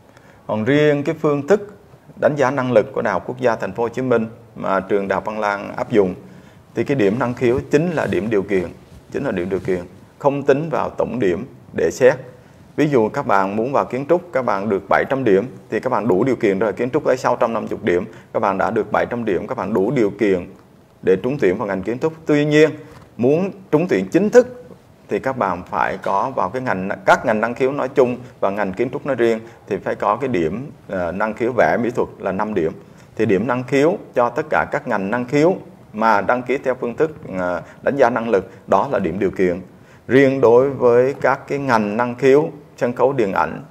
Còn riêng cái phương thức đánh giá năng lực của Đại học Quốc gia Thành phố Hồ Chí Minh mà trường Đại học Văn Lang áp dụng thì cái điểm năng khiếu chính là điểm điều kiện, chính là điểm điều kiện, không tính vào tổng điểm để xét. Ví dụ các bạn muốn vào kiến trúc, các bạn được bảy trăm điểm thì các bạn đủ điều kiện rồi, kiến trúc lấy sáu trăm năm mươi điểm, các bạn đã được bảy trăm điểm, các bạn đủ điều kiện để trúng tuyển vào ngành kiến trúc. Tuy nhiên, muốn trúng tuyển chính thức thì các bạn phải có vào cái ngành các ngành năng khiếu nói chung và ngành kiến trúc nói riêng thì phải có cái điểm uh, năng khiếu vẽ mỹ thuật là năm điểm. Thì điểm năng khiếu cho tất cả các ngành năng khiếu mà đăng ký theo phương thức đánh giá năng lực đó là điểm điều kiện. Riêng đối với các cái ngành năng khiếu sân khấu điện ảnh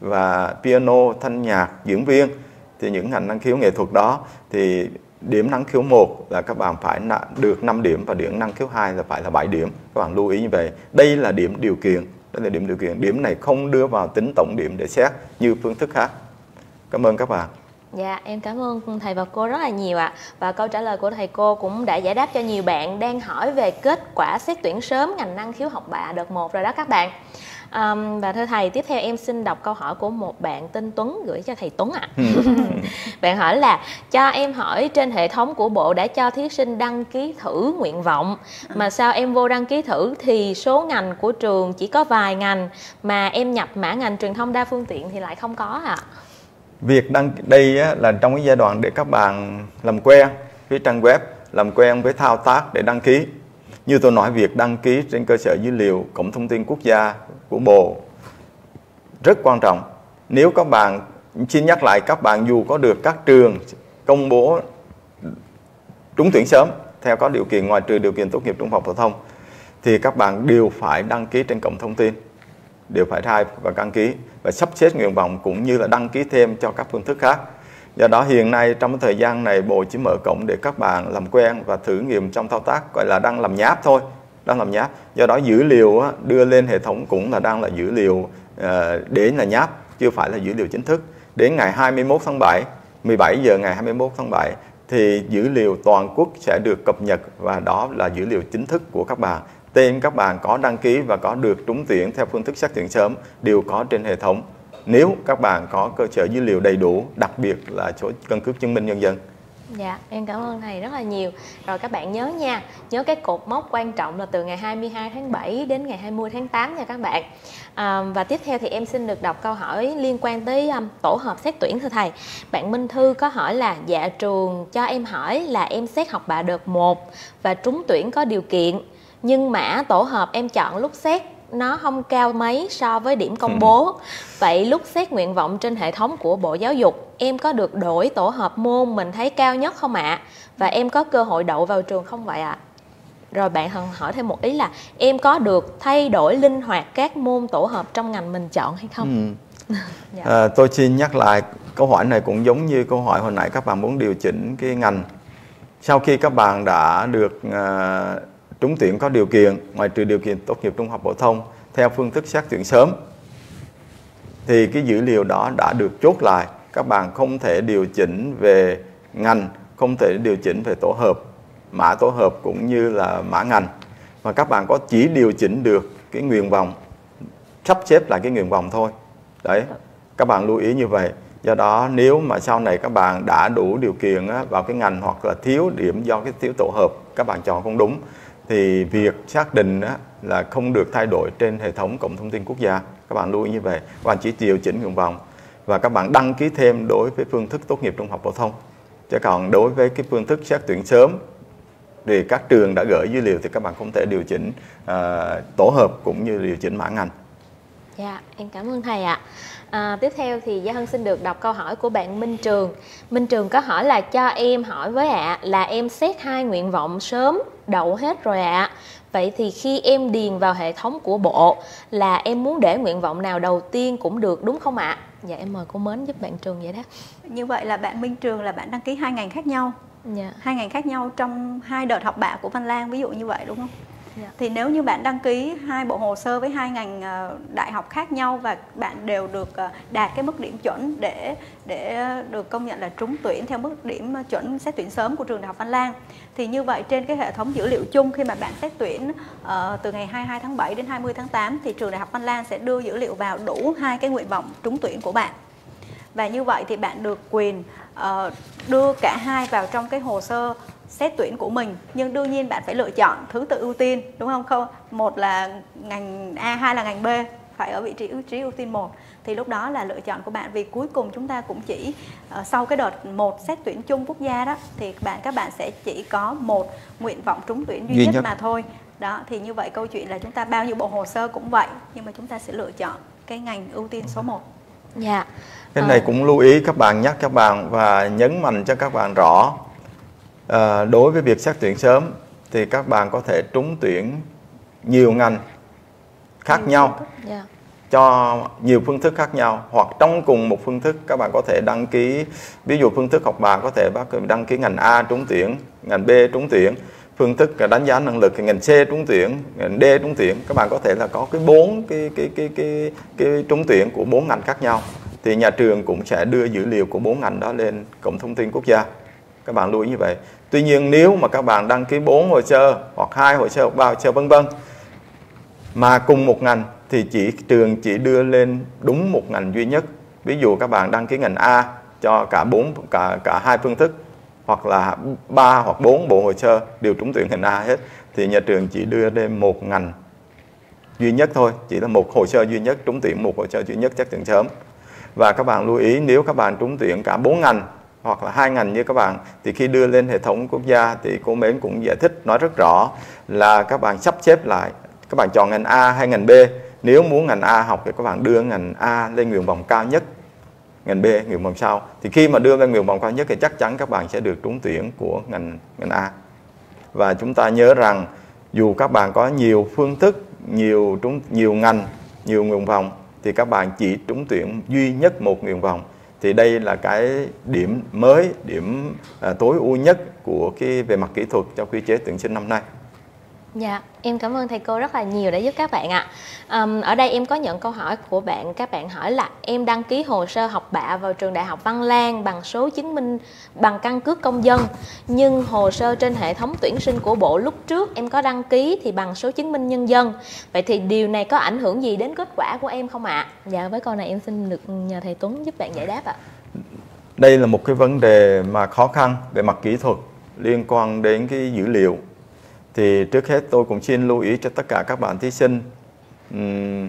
và piano, thanh nhạc, diễn viên thì những ngành năng khiếu nghệ thuật đó thì điểm năng khiếu một là các bạn phải được năm điểm và điểm năng khiếu hai là phải là bảy điểm. Các bạn lưu ý như vậy. Đây là điểm điều kiện, đây là điểm điều kiện. Điểm này không đưa vào tính tổng điểm để xét như phương thức khác. Cảm ơn các bạn. Dạ, em cảm ơn thầy và cô rất là nhiều ạ. Và câu trả lời của thầy cô cũng đã giải đáp cho nhiều bạn đang hỏi về kết quả xét tuyển sớm ngành năng khiếu học bạ đợt một rồi đó các bạn. Um, và thưa thầy, tiếp theo em xin đọc câu hỏi của một bạn tên Tuấn gửi cho thầy Tuấn ạ. À. Bạn hỏi là cho em hỏi trên hệ thống của Bộ đã cho thí sinh đăng ký thử nguyện vọng, mà sao em vô đăng ký thử thì số ngành của trường chỉ có vài ngành, mà em nhập mã ngành truyền thông đa phương tiện thì lại không có ạ. À. Việc đăng đây á, là trong cái giai đoạn để các bạn làm quen với trang web, làm quen với thao tác để đăng ký. Như tôi nói, việc đăng ký trên cơ sở dữ liệu Cổng Thông tin Quốc gia của Bộ rất quan trọng. Nếu các bạn, xin nhắc lại, các bạn dù có được các trường công bố trúng tuyển sớm theo có điều kiện, ngoài trừ điều kiện tốt nghiệp trung học phổ thông, thì các bạn đều phải đăng ký trên Cổng Thông tin, đều phải khai và đăng ký và sắp xếp nguyện vọng cũng như là đăng ký thêm cho các phương thức khác. Do đó hiện nay trong thời gian này Bộ chỉ mở cổng để các bạn làm quen và thử nghiệm trong thao tác, gọi là đang làm nháp thôi, đang làm nháp. Do đó dữ liệu đưa lên hệ thống cũng là đang là dữ liệu để là nháp, chưa phải là dữ liệu chính thức. Đến ngày hai mươi mốt tháng bảy, mười bảy giờ ngày hai mươi mốt tháng bảy thì dữ liệu toàn quốc sẽ được cập nhật và đó là dữ liệu chính thức của các bạn. Tên các bạn có đăng ký và có được trúng tuyển theo phương thức xét tuyển sớm đều có trên hệ thống. Nếu các bạn có cơ sở dữ liệu đầy đủ, đặc biệt là số căn cước chứng minh nhân dân. Dạ, em cảm ơn thầy rất là nhiều. Rồi các bạn nhớ nha, nhớ cái cột mốc quan trọng là từ ngày hai mươi hai tháng bảy đến ngày hai mươi tháng tám nha các bạn. À, và tiếp theo thì em xin được đọc câu hỏi liên quan tới um, tổ hợp xét tuyển thưa thầy. Bạn Minh Thư có hỏi là dạ trường cho em hỏi là em xét học bạ đợt một và trúng tuyển có điều kiện, nhưng mã tổ hợp em chọn lúc xét nó không cao mấy so với điểm công bố. Vậy lúc xét nguyện vọng trên hệ thống của Bộ Giáo dục, em có được đổi tổ hợp môn mình thấy cao nhất không ạ? À? Và em có cơ hội đậu vào trường không vậy ạ? À? Rồi bạn hỏi thêm một ý là em có được thay đổi linh hoạt các môn tổ hợp trong ngành mình chọn hay không? Ừ. Dạ. À, tôi xin nhắc lại câu hỏi này cũng giống như câu hỏi hồi nãy, các bạn muốn điều chỉnh cái ngành. Sau khi các bạn đã được uh, trúng tuyển có điều kiện, ngoài trừ điều kiện tốt nghiệp trung học phổ thông theo phương thức xét tuyển sớm, thì cái dữ liệu đó đã được chốt lại. Các bạn không thể điều chỉnh về ngành, không thể điều chỉnh về tổ hợp, mã tổ hợp cũng như là mã ngành. Mà các bạn có chỉ điều chỉnh được cái nguyện vọng, sắp xếp lại cái nguyện vọng thôi. Đấy, các bạn lưu ý như vậy. Do đó nếu mà sau này các bạn đã đủ điều kiện vào cái ngành hoặc là thiếu điểm do cái thiếu tổ hợp, các bạn chọn không đúng, thì việc xác định là không được thay đổi trên hệ thống cổng thông tin quốc gia. Các bạn lưu ý như vậy. Các bạn chỉ điều chỉnh nguyện vọng và các bạn đăng ký thêm đối với phương thức tốt nghiệp trung học phổ thông. Chứ còn đối với cái phương thức xét tuyển sớm thì các trường đã gửi dữ liệu thì các bạn không thể điều chỉnh uh, tổ hợp cũng như điều chỉnh mã ngành. Dạ, em cảm ơn thầy ạ. À, tiếp theo thì Gia Hân xin được đọc câu hỏi của bạn Minh Trường. Minh Trường có hỏi là cho em hỏi với ạ, là em xét hai nguyện vọng sớm đậu hết rồi ạ. Vậy thì khi em điền vào hệ thống của bộ là em muốn để nguyện vọng nào đầu tiên cũng được đúng không ạ? Dạ em mời cô Mến giúp bạn Trường giải đáp. Như vậy là bạn Minh Trường là bạn đăng ký hai ngành khác nhau. Dạ. Hai ngành khác nhau trong hai đợt học bạ của Văn Lang, ví dụ như vậy đúng không? Dạ. Thì nếu như bạn đăng ký hai bộ hồ sơ với hai ngành đại học khác nhau và bạn đều được đạt cái mức điểm chuẩn để để được công nhận là trúng tuyển theo mức điểm chuẩn xét tuyển sớm của trường Đại học Văn Lang, thì như vậy trên cái hệ thống dữ liệu chung khi mà bạn xét tuyển uh, từ ngày hai mươi hai tháng bảy đến hai mươi tháng tám thì trường Đại học Văn Lang sẽ đưa dữ liệu vào đủ hai cái nguyện vọng trúng tuyển của bạn. Và như vậy thì bạn được quyền uh, đưa cả hai vào trong cái hồ sơ xét tuyển của mình, nhưng đương nhiên bạn phải lựa chọn thứ tự ưu tiên, đúng không? Không, một là ngành A, hai là ngành B, phải ở vị trí ưu trí ưu tiên một. Thì lúc đó là lựa chọn của bạn, vì cuối cùng chúng ta cũng chỉ uh, sau cái đợt một xét tuyển chung quốc gia đó thì bạn các bạn sẽ chỉ có một nguyện vọng trúng tuyển duy, duy nhất, nhất mà thôi. Đó, thì như vậy câu chuyện là chúng ta bao nhiêu bộ hồ sơ cũng vậy, nhưng mà chúng ta sẽ lựa chọn cái ngành ưu tiên số một. Dạ. Cái này cũng lưu ý các bạn, nhắc các bạn và nhấn mạnh cho các bạn rõ. À, đối với việc xét tuyển sớm thì các bạn có thể trúng tuyển nhiều ngành khác nhiều nhau, yeah. cho nhiều phương thức khác nhau, hoặc trong cùng một phương thức các bạn có thể đăng ký, ví dụ phương thức học bạ có thể đăng ký ngành A trúng tuyển, ngành B trúng tuyển, phương thức đánh giá năng lực thì ngành C trúng tuyển, ngành D trúng tuyển. Các bạn có thể là có cái bốn cái cái cái cái cái trúng tuyển của bốn ngành khác nhau, thì nhà trường cũng sẽ đưa dữ liệu của bốn ngành đó lên cổng thông tin quốc gia. Các bạn lưu ý như vậy. Tuy nhiên nếu mà các bạn đăng ký bốn hồ sơ hoặc hai hồ sơ hoặc ba hồ sơ vân vân mà cùng một ngành thì chỉ trường chỉ đưa lên đúng một ngành duy nhất. Ví dụ các bạn đăng ký ngành A cho cả bốn cả cả hai phương thức, hoặc là ba hoặc bốn bộ hồ sơ đều trúng tuyển ngành A hết, thì nhà trường chỉ đưa lên một ngành duy nhất thôi, chỉ là một hồ sơ duy nhất trúng tuyển một hồ sơ duy nhất xét tuyển sớm. Và các bạn lưu ý, nếu các bạn trúng tuyển cả bốn ngành hoặc là hai ngành như các bạn, thì khi đưa lên hệ thống quốc gia thì cô Mến cũng giải thích nói rất rõ là các bạn sắp xếp lại, các bạn chọn ngành A hay ngành B. Nếu muốn ngành A học thì các bạn đưa ngành A lên nguyện vọng cao nhất, ngành B nguyện vọng sau. Thì khi mà đưa lên nguyện vọng cao nhất thì chắc chắn các bạn sẽ được trúng tuyển của ngành ngành A. Và chúng ta nhớ rằng dù các bạn có nhiều phương thức, nhiều trúng nhiều ngành, nhiều nguyện vọng thì các bạn chỉ trúng tuyển duy nhất một nguyện vọng. Thì đây là cái điểm mới, điểm à, tối ưu nhất của cái về mặt kỹ thuật cho quy chế tuyển sinh năm nay. Dạ, em cảm ơn thầy cô rất là nhiều đã giúp các bạn ạ. Um, ở đây em có nhận câu hỏi của bạn, các bạn hỏi là em đăng ký hồ sơ học bạ vào trường Đại học Văn Lang bằng số chứng minh bằng căn cước công dân, nhưng hồ sơ trên hệ thống tuyển sinh của bộ lúc trước em có đăng ký thì bằng số chứng minh nhân dân. Vậy thì điều này có ảnh hưởng gì đến kết quả của em không ạ? Dạ, với câu này em xin được nhờ thầy Tuấn giúp bạn giải đáp ạ. Đây là một cái vấn đề mà khó khăn về mặt kỹ thuật liên quan đến cái dữ liệu. Thì trước hết tôi cũng xin lưu ý cho tất cả các bạn thí sinh, uhm,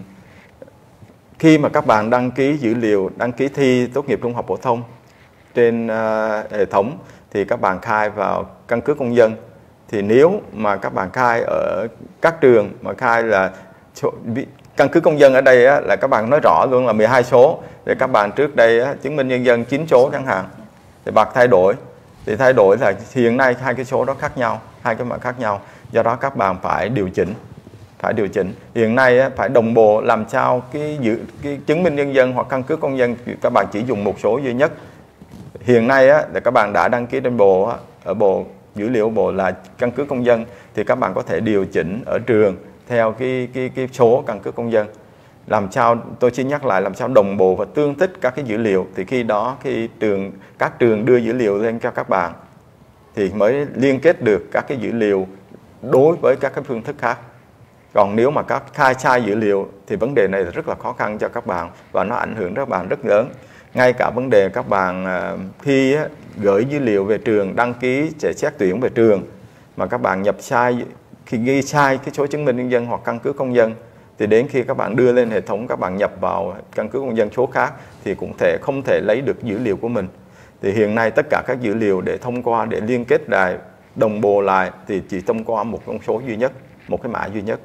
khi mà các bạn đăng ký dữ liệu, đăng ký thi tốt nghiệp trung học phổ thông trên uh, hệ thống thì các bạn khai vào căn cước công dân. Thì nếu mà các bạn khai ở các trường mà khai là căn cước công dân ở đây á, là các bạn nói rõ luôn là mười hai số, để các bạn trước đây á, chứng minh nhân dân chín số chẳng hạn, thì bạc thay đổi. Thì thay đổi là hiện nay hai cái số đó khác nhau, hai cái mặt khác nhau. Do đó các bạn phải điều chỉnh. phải điều chỉnh. Hiện nay á, phải đồng bộ làm sao cái, dự, cái chứng minh nhân dân hoặc căn cước công dân các bạn chỉ dùng một số duy nhất. Hiện nay á, để các bạn đã đăng ký trên bộ á, ở bộ dữ liệu bộ là căn cước công dân thì các bạn có thể điều chỉnh ở trường theo cái cái cái số căn cước công dân. Làm sao, tôi xin nhắc lại, làm sao đồng bộ và tương thích các cái dữ liệu, thì khi đó khi trường các trường đưa dữ liệu lên cho các bạn thì mới liên kết được các cái dữ liệu đối với các cái phương thức khác. Còn nếu mà các khai sai dữ liệu thì vấn đề này rất là khó khăn cho các bạn và nó ảnh hưởng các bạn rất lớn. Ngay cả vấn đề các bạn khi gửi dữ liệu về trường, đăng ký sẽ xét tuyển về trường mà các bạn nhập sai, khi ghi sai cái số chứng minh nhân dân hoặc căn cước công dân thì đến khi các bạn đưa lên hệ thống, các bạn nhập vào căn cước công dân số khác thì cũng thể không thể lấy được dữ liệu của mình. Thì hiện nay tất cả các dữ liệu để thông qua, để liên kết lại, đồng bộ lại thì chỉ thông qua một con số duy nhất, một cái mã duy nhất.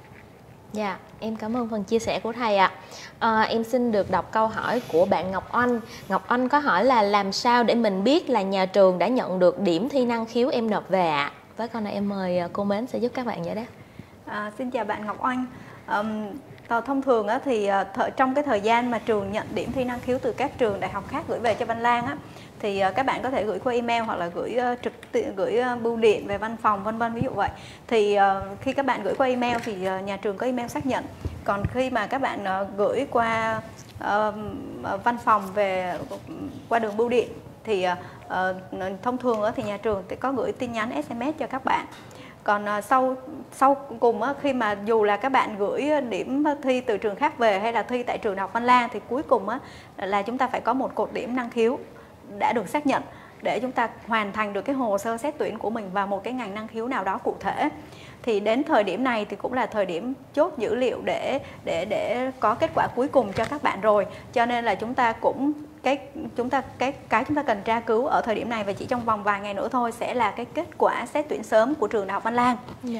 Dạ, em cảm ơn phần chia sẻ của thầy ạ. À, em xin được đọc câu hỏi của bạn Ngọc Oanh. Ngọc Oanh có hỏi là làm sao để mình biết là nhà trường đã nhận được điểm thi năng khiếu em nộp về ạ? Với câu này em mời cô Mến sẽ giúp các bạn giải đáp. À, xin chào bạn Ngọc Oanh. Um, thông thường á, thì th trong cái thời gian mà trường nhận điểm thi năng khiếu từ các trường đại học khác gửi về cho Văn Lang á, thì uh, các bạn có thể gửi qua email hoặc là gửi uh, trực tiếp, gửi uh, bưu điện về văn phòng vân vân, ví dụ vậy. Thì uh, khi các bạn gửi qua email thì uh, nhà trường có email xác nhận. Còn khi mà các bạn uh, gửi qua uh, văn phòng về qua đường bưu điện thì uh, uh, thông thường uh, thì nhà trường sẽ có gửi tin nhắn ét em ét cho các bạn. Còn uh, sau sau cùng uh, khi mà dù là các bạn gửi điểm thi từ trường khác về hay là thi tại trường Đại học Văn Lang thì cuối cùng uh, là chúng ta phải có một cột điểm năng khiếu đã được xác nhận để chúng ta hoàn thành được cái hồ sơ xét tuyển của mình vào một cái ngành năng khiếu nào đó cụ thể. Thì đến thời điểm này thì cũng là thời điểm chốt dữ liệu để để để có kết quả cuối cùng cho các bạn rồi. Cho nên là chúng ta cũng cái chúng ta cái cái chúng ta cần tra cứu ở thời điểm này và chỉ trong vòng vài ngày nữa thôi sẽ là cái kết quả xét tuyển sớm của trường Đại học Văn Lang. Yeah.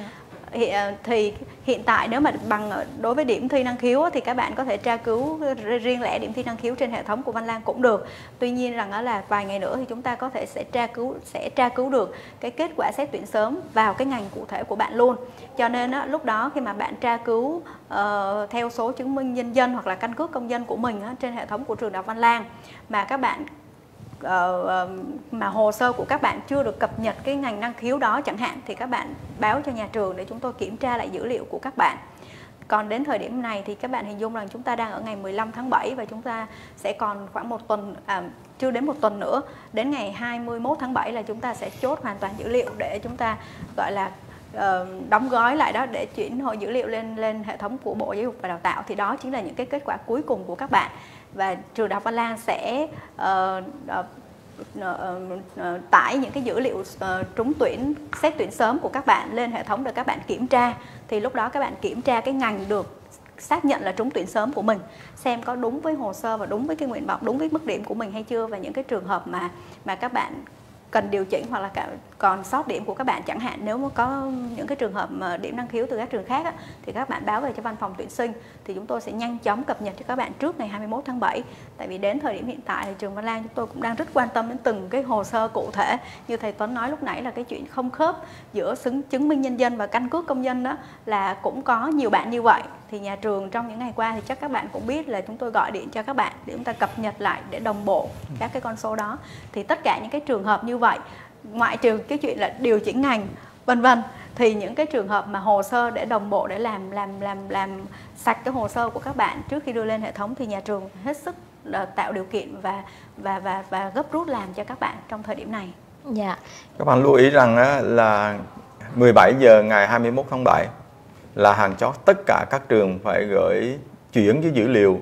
Thì hiện tại nếu mà bằng đối với điểm thi năng khiếu thì các bạn có thể tra cứu riêng lẻ điểm thi năng khiếu trên hệ thống của Văn Lang cũng được. Tuy nhiên rằng là vài ngày nữa thì chúng ta có thể sẽ tra cứu sẽ tra cứu được cái kết quả xét tuyển sớm vào cái ngành cụ thể của bạn luôn. Cho nên á, lúc đó khi mà bạn tra cứu uh, theo số chứng minh nhân dân hoặc là căn cước công dân của mình á, trên hệ thống của trường Đại học Văn Lang mà các bạn Uh, uh, mà hồ sơ của các bạn chưa được cập nhật cái ngành năng khiếu đó chẳng hạn thì các bạn báo cho nhà trường để chúng tôi kiểm tra lại dữ liệu của các bạn. Còn đến thời điểm này thì các bạn hình dung rằng chúng ta đang ở ngày mười lăm tháng bảy và chúng ta sẽ còn khoảng một tuần, à, chưa đến một tuần nữa, đến ngày hai mươi mốt tháng bảy là chúng ta sẽ chốt hoàn toàn dữ liệu để chúng ta gọi là uh, đóng gói lại đó để chuyển hồi dữ liệu lên lên hệ thống của Bộ Giáo dục và Đào tạo. Thì đó chính là những cái kết quả cuối cùng của các bạn. Và trường Đại học Văn Lang sẽ uh, uh, uh, uh, tải những cái dữ liệu uh, trúng tuyển, xét tuyển sớm của các bạn lên hệ thống để các bạn kiểm tra. Thì lúc đó các bạn kiểm tra cái ngành được xác nhận là trúng tuyển sớm của mình, xem có đúng với hồ sơ và đúng với cái nguyện vọng, đúng với mức điểm của mình hay chưa. Và những cái trường hợp mà mà các bạn cần điều chỉnh hoặc là cả còn sót điểm của các bạn chẳng hạn, nếu mà có những cái trường hợp mà điểm năng khiếu từ các trường khác á, thì các bạn báo về cho văn phòng tuyển sinh thì chúng tôi sẽ nhanh chóng cập nhật cho các bạn trước ngày hai mươi mốt tháng bảy. Tại vì đến thời điểm hiện tại thì trường Văn Lang chúng tôi cũng đang rất quan tâm đến từng cái hồ sơ cụ thể. Như thầy Tuấn nói lúc nãy là cái chuyện không khớp giữa xứng chứng minh nhân dân và căn cước công dân đó là cũng có nhiều bạn như vậy. Thì nhà trường trong những ngày qua thì chắc các bạn cũng biết là chúng tôi gọi điện cho các bạn để chúng ta cập nhật lại để đồng bộ các cái con số đó. Thì tất cả những cái trường hợp như vậy, ngoại trừ cái chuyện là điều chỉnh ngành vân vân, thì những cái trường hợp mà hồ sơ để đồng bộ để làm làm làm làm sạch cái hồ sơ của các bạn trước khi đưa lên hệ thống thì nhà trường hết sức là tạo điều kiện và và và và gấp rút làm cho các bạn trong thời điểm này. Dạ. Các bạn lưu ý rằng á, là mười bảy giờ ngày hai mươi mốt tháng bảy là hàng chót tất cả các trường phải gửi chuyển cái dữ liệu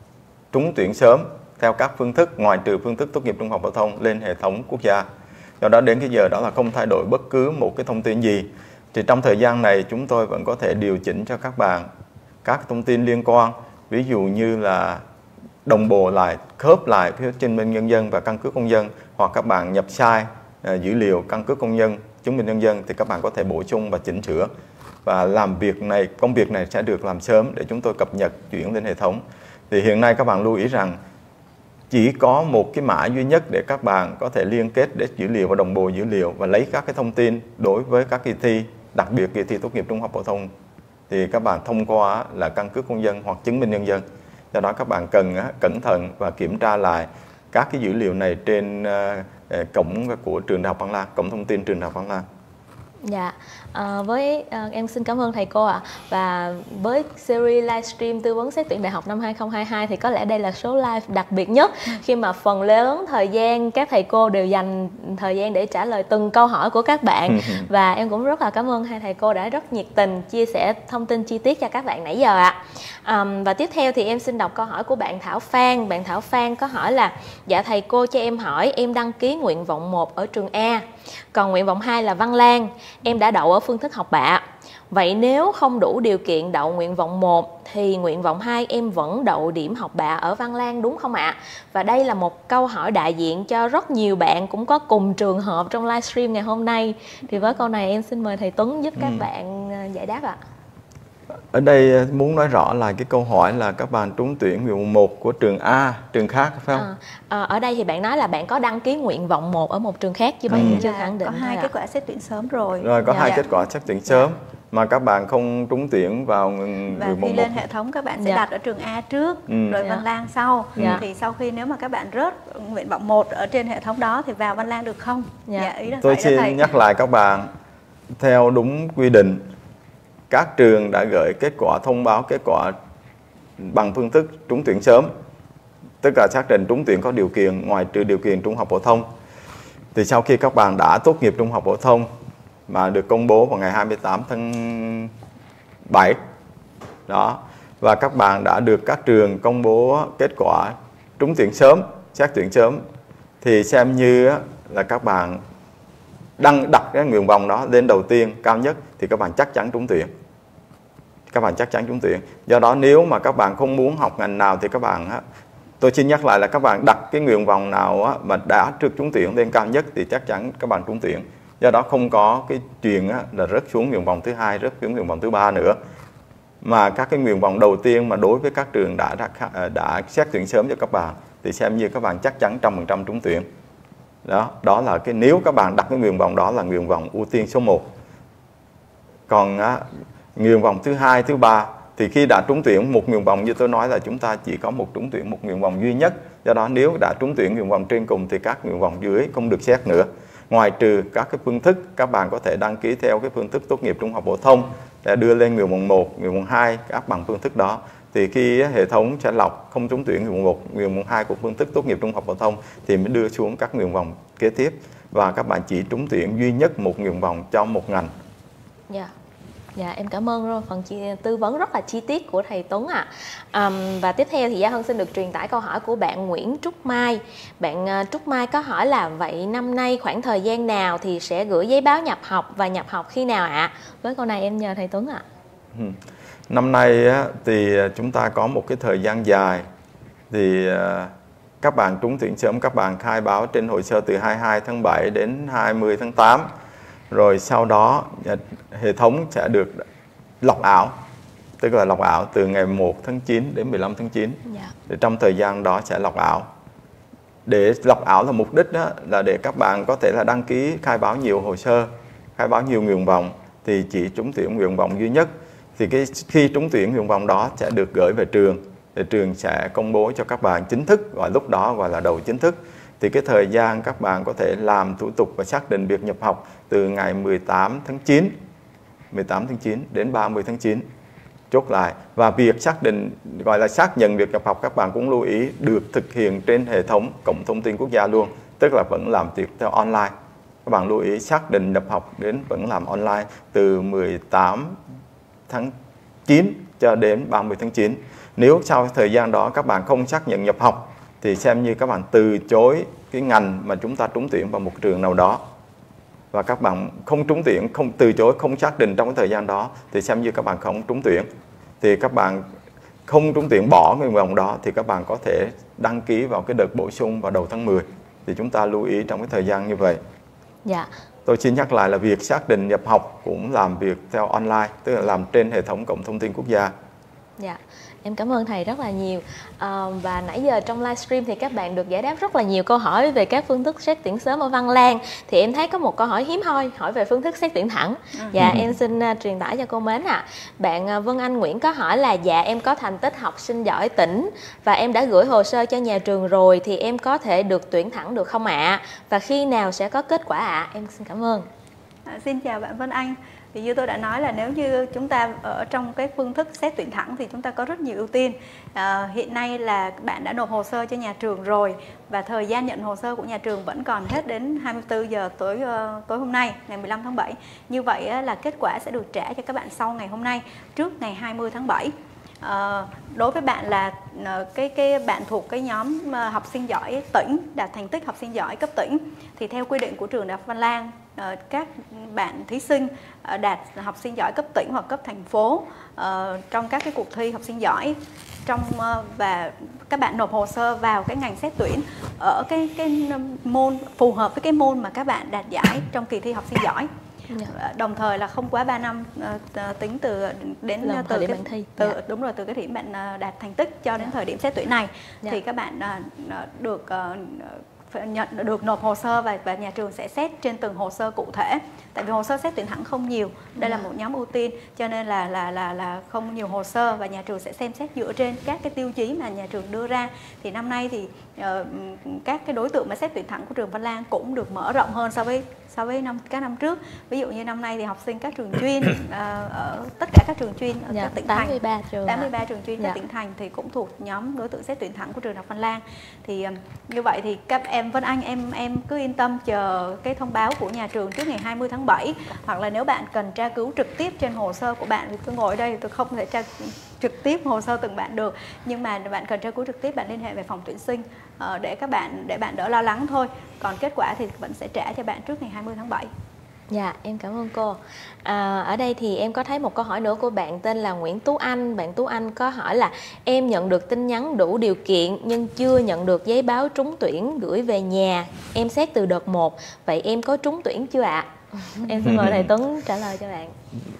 trúng tuyển sớm theo các phương thức ngoài trừ phương thức tốt nghiệp trung học phổ thông lên hệ thống quốc gia. Do đó đến cái giờ đó là không thay đổi bất cứ một cái thông tin gì. Thì trong thời gian này chúng tôi vẫn có thể điều chỉnh cho các bạn các thông tin liên quan, ví dụ như là đồng bộ lại, khớp lại cái chứng minh nhân dân và căn cước công dân, hoặc các bạn nhập sai uh, dữ liệu căn cước công dân, chứng minh nhân dân thì các bạn có thể bổ sung và chỉnh sửa. Và làm việc này, công việc này sẽ được làm sớm để chúng tôi cập nhật chuyển lên hệ thống. Thì hiện nay các bạn lưu ý rằng chỉ có một cái mã duy nhất để các bạn có thể liên kết đến dữ liệu và đồng bộ dữ liệu và lấy các cái thông tin đối với các kỳ thi, đặc biệt kỳ thi tốt nghiệp trung học phổ thông thì các bạn thông qua là căn cước công dân hoặc chứng minh nhân dân. Do đó các bạn cần cẩn thận và kiểm tra lại các cái dữ liệu này trên cổng của trường Đại học Văn Lang, cổng thông tin trường Đại học Văn Lang. Dạ, à, với à, em xin cảm ơn thầy cô ạ. À. Và với series livestream tư vấn xét tuyển đại học năm hai không hai hai thì có lẽ đây là số live đặc biệt nhất, khi mà phần lớn thời gian các thầy cô đều dành thời gian để trả lời từng câu hỏi của các bạn. Và em cũng rất là cảm ơn hai thầy cô đã rất nhiệt tình chia sẻ thông tin chi tiết cho các bạn nãy giờ ạ. À. À, và tiếp theo thì em xin đọc câu hỏi của bạn Thảo Phan. Bạn Thảo Phan có hỏi là: dạ thầy cô cho em hỏi, em đăng ký nguyện vọng một ở trường A, còn nguyện vọng hai là Văn Lang. Em đã đậu ở phương thức học bạ. Vậy nếu không đủ điều kiện đậu nguyện vọng một thì nguyện vọng hai em vẫn đậu điểm học bạ ở Văn Lang đúng không ạ? Và đây là một câu hỏi đại diện cho rất nhiều bạn cũng có cùng trường hợp trong livestream ngày hôm nay. Thì với câu này em xin mời thầy Tuấn giúp các ừ. bạn giải đáp ạ. Ở đây muốn nói rõ là cái câu hỏi là các bạn trúng tuyển nguyện vọng một của trường A, trường khác phải không? À, à, ở đây thì bạn nói là bạn có đăng ký nguyện vọng một ở một trường khác chứ bạn ừ. chưa khẳng định. Có hai kết quả xét tuyển sớm rồi. Rồi có dạ. hai kết quả xét tuyển sớm mà các bạn không trúng tuyển vào nguyện vọng một. Và khi lên hệ thống các bạn sẽ dạ. đặt ở trường A trước, ừ. rồi dạ. Văn Lang sau. Dạ. Thì sau khi nếu mà các bạn rớt nguyện vọng một ở trên hệ thống đó thì vào Văn Lang được không? Dạ. Dạ, ý là tôi xin thầy. nhắc lại các bạn, theo đúng quy định, các trường đã gửi kết quả thông báo kết quả bằng phương thức trúng tuyển sớm, tức là xác định trúng tuyển có điều kiện ngoài trừ điều kiện trung học phổ thông. Thì sau khi các bạn đã tốt nghiệp trung học phổ thông mà được công bố vào ngày hai mươi tám tháng bảy đó, và các bạn đã được các trường công bố kết quả trúng tuyển sớm, xét tuyển sớm, thì xem như là các bạn đăng đặt cái nguyện vọng đó lên đầu tiên cao nhất thì các bạn chắc chắn trúng tuyển. Các bạn chắc chắn trúng tuyển. Do đó nếu mà các bạn không muốn học ngành nào thì các bạn, tôi xin nhắc lại là các bạn đặt cái nguyện vọng nào mà đã trước trúng tuyển lên cao nhất thì chắc chắn các bạn trúng tuyển. Do đó không có cái chuyện là rớt xuống nguyện vọng thứ hai, rớt xuống nguyện vọng thứ ba nữa. Mà các cái nguyện vọng đầu tiên mà đối với các trường đã đã, đã xét tuyển sớm cho các bạn thì xem như các bạn chắc chắn một trăm phần trăm trúng tuyển. Đó, đó là cái nếu các bạn đặt cái nguyện vọng đó là nguyện vọng ưu tiên số một. Còn á, nguyện vọng thứ hai, thứ ba thì khi đã trúng tuyển một nguyện vọng, như tôi nói là chúng ta chỉ có một trúng tuyển một nguyện vọng duy nhất. Do đó nếu đã trúng tuyển nguyện vọng trên cùng thì các nguyện vọng dưới không được xét nữa. Ngoài trừ các cái phương thức các bạn có thể đăng ký theo cái phương thức tốt nghiệp trung học phổ thông để đưa lên nguyện vọng một, nguyện vọng hai các bằng phương thức đó. Thì khi hệ thống sẽ lọc không trúng tuyển nguyện vọng một, nguyện vọng hai của phương thức tốt nghiệp trung học phổ thông thì mới đưa xuống các nguyện vọng kế tiếp, và các bạn chỉ trúng tuyển duy nhất một nguyện vọng cho một ngành. Dạ. Dạ, em cảm ơn rồi phần tư vấn rất là chi tiết của thầy Tuấn ạ. À. Um, và tiếp theo thì Gia Hân xin được truyền tải câu hỏi của bạn Nguyễn Trúc Mai. Bạn uh, Trúc Mai có hỏi là vậy năm nay khoảng thời gian nào thì sẽ gửi giấy báo nhập học và nhập học khi nào ạ? À? Với câu này em nhờ thầy Tuấn ạ. Ừ. Năm nay á, thì chúng ta có một cái thời gian dài, thì uh, các bạn trúng tuyển sớm các bạn khai báo trên hồ sơ từ hai mươi hai tháng bảy đến hai mươi tháng tám. Rồi sau đó hệ thống sẽ được lọc ảo, tức là lọc ảo từ ngày một tháng chín đến mười lăm tháng chín. Dạ. Thì trong thời gian đó sẽ lọc ảo. Để lọc ảo là mục đích đó, là để các bạn có thể là đăng ký khai báo nhiều hồ sơ, khai báo nhiều nguyện vọng thì chỉ trúng tuyển nguyện vọng duy nhất. Thì cái khi trúng tuyển nguyện vọng đó sẽ được gửi về trường, thì trường sẽ công bố cho các bạn chính thức, gọi lúc đó gọi là đầu chính thức. Thì cái thời gian các bạn có thể làm thủ tục và xác định việc nhập học từ ngày mười tám tháng chín đến ba mươi tháng chín chốt lại. Và việc xác định gọi là xác nhận việc nhập học các bạn cũng lưu ý được thực hiện trên hệ thống cổng thông tin quốc gia luôn, tức là vẫn làm việc theo online. Các bạn lưu ý xác định nhập học đến vẫn làm online từ mười tám tháng chín cho đến ba mươi tháng chín. Nếu sau thời gian đó các bạn không xác nhận nhập học thì xem như các bạn từ chối cái ngành mà chúng ta trúng tuyển vào một trường nào đó, và các bạn không trúng tuyển, không từ chối, không xác định trong cái thời gian đó thì xem như các bạn không trúng tuyển. Thì các bạn không trúng tuyển bỏ nguyện vọng đó thì các bạn có thể đăng ký vào cái đợt bổ sung vào đầu tháng mười. Thì chúng ta lưu ý trong cái thời gian như vậy. Dạ. Tôi xin nhắc lại là việc xác định nhập học cũng làm việc theo online, tức là làm trên hệ thống cổng thông tin quốc gia. Dạ. em cảm ơn thầy rất là nhiều. À, và nãy giờ trong livestream thì các bạn được giải đáp rất là nhiều câu hỏi về các phương thức xét tuyển sớm ở Văn Lang. Thì em thấy có một câu hỏi hiếm hoi hỏi về phương thức xét tuyển thẳng. Dạ em xin uh, truyền tải cho cô Mến ạ. À. Bạn uh, Vân Anh Nguyễn có hỏi là dạ em có thành tích học sinh giỏi tỉnh và em đã gửi hồ sơ cho nhà trường rồi, thì em có thể được tuyển thẳng được không ạ? À? Và khi nào sẽ có kết quả ạ? À? Em xin cảm ơn. À, xin chào bạn Vân Anh. Thì như tôi đã nói là nếu như chúng ta ở trong cái phương thức xét tuyển thẳng thì chúng ta có rất nhiều ưu tiên. À, hiện nay là bạn đã nộp hồ sơ cho nhà trường rồi và thời gian nhận hồ sơ của nhà trường vẫn còn hết đến hai mươi tư giờ tối uh, tối hôm nay, ngày mười lăm tháng bảy. Như vậy uh, là kết quả sẽ được trả cho các bạn sau ngày hôm nay, trước ngày hai mươi tháng bảy. À, đối với bạn là uh, cái cái bạn thuộc cái nhóm uh, học sinh giỏi tỉnh, đạt thành tích học sinh giỏi cấp tỉnh, thì theo quy định của trường Đại học Văn Lang, uh, các bạn thí sinh uh, đạt học sinh giỏi cấp tỉnh hoặc cấp thành phố uh, trong các cái cuộc thi học sinh giỏi trong uh, và các bạn nộp hồ sơ vào cái ngành xét tuyển ở cái cái môn phù hợp với cái môn mà các bạn đạt giải trong kỳ thi học sinh giỏi. Yeah. Đồng thời là không quá ba năm uh, tính từ đến Lần từ cái thi. từ Yeah. đúng rồi từ cái điểm bạn uh, đạt thành tích cho đến yeah. thời điểm xét tuyển này. Yeah. Thì các bạn uh, được uh, nhận được nộp hồ sơ và và nhà trường sẽ xét trên từng hồ sơ cụ thể. Tại vì hồ sơ xét tuyển thẳng không nhiều, đây yeah. là một nhóm ưu tiên, cho nên là là là là không nhiều hồ sơ và nhà trường sẽ xem xét dựa trên các cái tiêu chí mà nhà trường đưa ra. Thì năm nay thì uh, các cái đối tượng mà xét tuyển thẳng của trường Văn Lang cũng được mở rộng hơn so với so với năm các năm trước. Ví dụ như năm nay thì học sinh các trường chuyên uh, ở tất cả các trường chuyên ở dạ, các tỉnh tám mươi ba thành, trường tám mươi ba trường chuyên dạ. các tỉnh thành thì cũng thuộc nhóm đối tượng xét tuyển thẳng của trường Đại học Văn Lang. Thì um, như vậy thì các em Vân Anh em em cứ yên tâm chờ cái thông báo của nhà trường trước ngày hai mươi tháng bảy, hoặc là nếu bạn cần tra cứu trực tiếp trên hồ sơ của bạn thì tôi ngồi ở đây tôi không thể tra trực tiếp hồ sơ từng bạn được, nhưng mà bạn cần tra cứu trực tiếp bạn liên hệ về phòng tuyển sinh uh, để các bạn để bạn đỡ lo lắng thôi. Còn kết quả thì vẫn sẽ trả cho bạn trước ngày hai mươi tháng bảy. Dạ, em cảm ơn cô. À, ở đây thì em có thấy một câu hỏi nữa của bạn tên là Nguyễn Tú Anh. Bạn Tú Anh có hỏi là em nhận được tin nhắn đủ điều kiện nhưng chưa nhận được giấy báo trúng tuyển gửi về nhà. Em xét từ đợt một. Vậy em có trúng tuyển chưa ạ? À? Em xin mời thầy Tuấn trả lời cho bạn.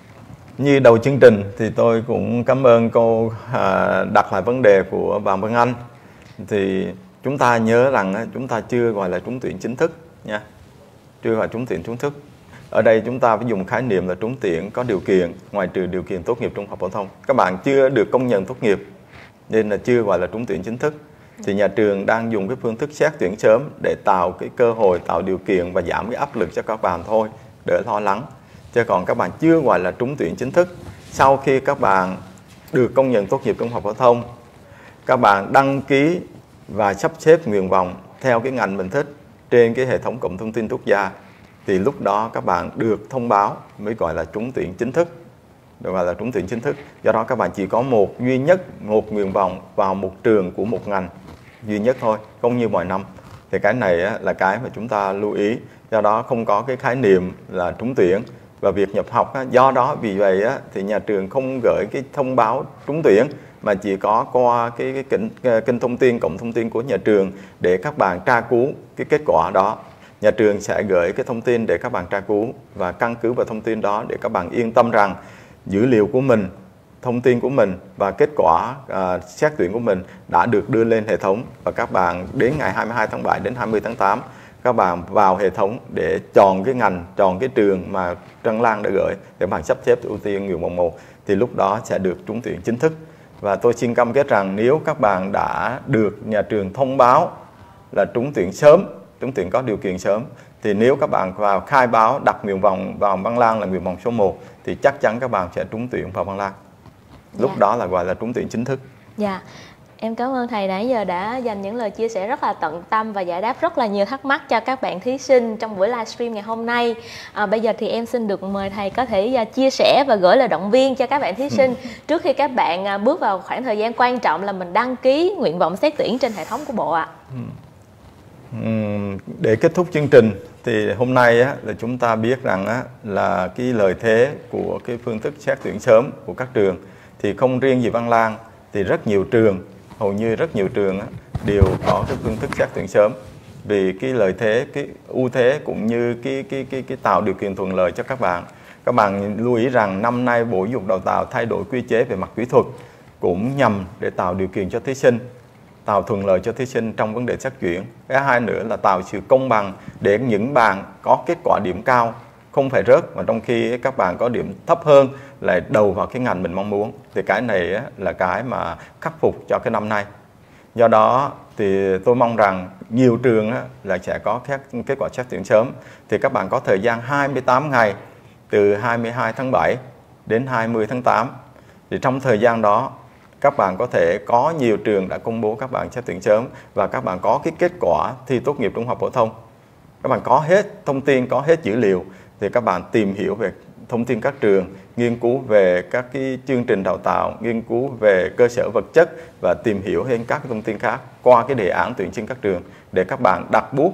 Như đầu chương trình thì tôi cũng cảm ơn cô à, đặt lại vấn đề của bà Vân Anh. Thì chúng ta nhớ rằng chúng ta chưa gọi là trúng tuyển chính thức nha. Chưa gọi trúng tuyển chính thức. Ở đây chúng ta phải dùng khái niệm là trúng tuyển có điều kiện, ngoài trừ điều kiện tốt nghiệp trung học phổ thông. Các bạn chưa được công nhận tốt nghiệp nên là chưa gọi là trúng tuyển chính thức. Thì nhà trường đang dùng cái phương thức xét tuyển sớm để tạo cái cơ hội, tạo điều kiện và giảm cái áp lực cho các bạn thôi, đỡ lo lắng. Chứ còn các bạn chưa gọi là trúng tuyển chính thức. Sau khi các bạn được công nhận tốt nghiệp trung học phổ thông, các bạn đăng ký và sắp xếp nguyện vọng theo cái ngành mình thích trên cái hệ thống cổng thông tin quốc gia, thì lúc đó các bạn được thông báo mới gọi là trúng tuyển chính thức, được gọi là trúng tuyển chính thức. Do đó các bạn chỉ có một duy nhất một nguyện vọng vào một trường của một ngành duy nhất thôi, không như mọi năm. Thì cái này là cái mà chúng ta lưu ý. Do đó không có cái khái niệm là trúng tuyển và việc nhập học. Do đó vì vậy thì nhà trường không gửi cái thông báo trúng tuyển mà chỉ có qua cái, cái kênh, kênh thông tin, cổng thông tin của nhà trường để các bạn tra cứu cái kết quả đó. Nhà trường sẽ gửi cái thông tin để các bạn tra cứu và căn cứ vào thông tin đó để các bạn yên tâm rằng dữ liệu của mình, thông tin của mình và kết quả uh, xét tuyển của mình đã được đưa lên hệ thống, và các bạn đến ngày hai mươi hai tháng bảy đến hai mươi tháng tám các bạn vào hệ thống để chọn cái ngành, chọn cái trường mà Trần Lan đã gửi để bạn sắp xếp ưu tiên nguyện vọng một, thì lúc đó sẽ được trúng tuyển chính thức. Và tôi xin cam kết rằng nếu các bạn đã được nhà trường thông báo là trúng tuyển sớm, trúng tuyển có điều kiện sớm, thì nếu các bạn vào khai báo đặt nguyện vọng vào Văn Lang là nguyện vọng số một thì chắc chắn các bạn sẽ trúng tuyển vào Văn Lang. Lúc dạ. đó là gọi là trúng tuyển chính thức. Dạ. Em cảm ơn thầy nãy giờ đã dành những lời chia sẻ rất là tận tâm và giải đáp rất là nhiều thắc mắc cho các bạn thí sinh trong buổi livestream ngày hôm nay. À, bây giờ thì em xin được mời thầy có thể uh, chia sẻ và gửi lời động viên cho các bạn thí sinh ừ. trước khi các bạn uh, bước vào khoảng thời gian quan trọng là mình đăng ký nguyện vọng xét tuyển trên hệ thống của Bộ ạ. Ừ. Để kết thúc chương trình thì hôm nay á, là chúng ta biết rằng á, là cái lợi thế của cái phương thức xét tuyển sớm của các trường thì không riêng gì Văn Lang, thì rất nhiều trường, hầu như rất nhiều trường á, đều có cái phương thức xét tuyển sớm, vì cái lợi thế, cái ưu thế cũng như cái, cái, cái, cái tạo điều kiện thuận lợi cho các bạn. Các bạn lưu ý rằng năm nay Bộ Giáo dục Đào tạo thay đổi quy chế về mặt kỹ thuật, cũng nhằm để tạo điều kiện cho thí sinh, tạo thuận lợi cho thí sinh trong vấn đề xét tuyển. Cái hai nữa là tạo sự công bằng để những bạn có kết quả điểm cao không phải rớt, mà trong khi các bạn có điểm thấp hơn lại đầu vào cái ngành mình mong muốn. Thì cái này là cái mà khắc phục cho cái năm nay. Do đó thì tôi mong rằng nhiều trường là sẽ có các kết quả xét tuyển sớm. Thì các bạn có thời gian hai mươi tám ngày từ hai mươi hai tháng bảy đến hai mươi tháng tám. Thì trong thời gian đó các bạn có thể có nhiều trường đã công bố các bạn xét tuyển sớm và các bạn có cái kết quả thi tốt nghiệp trung học phổ thông. Các bạn có hết thông tin, có hết dữ liệu thì các bạn tìm hiểu về thông tin các trường, nghiên cứu về các cái chương trình đào tạo, nghiên cứu về cơ sở vật chất và tìm hiểu thêm các thông tin khác qua cái đề án tuyển sinh các trường để các bạn đặt bút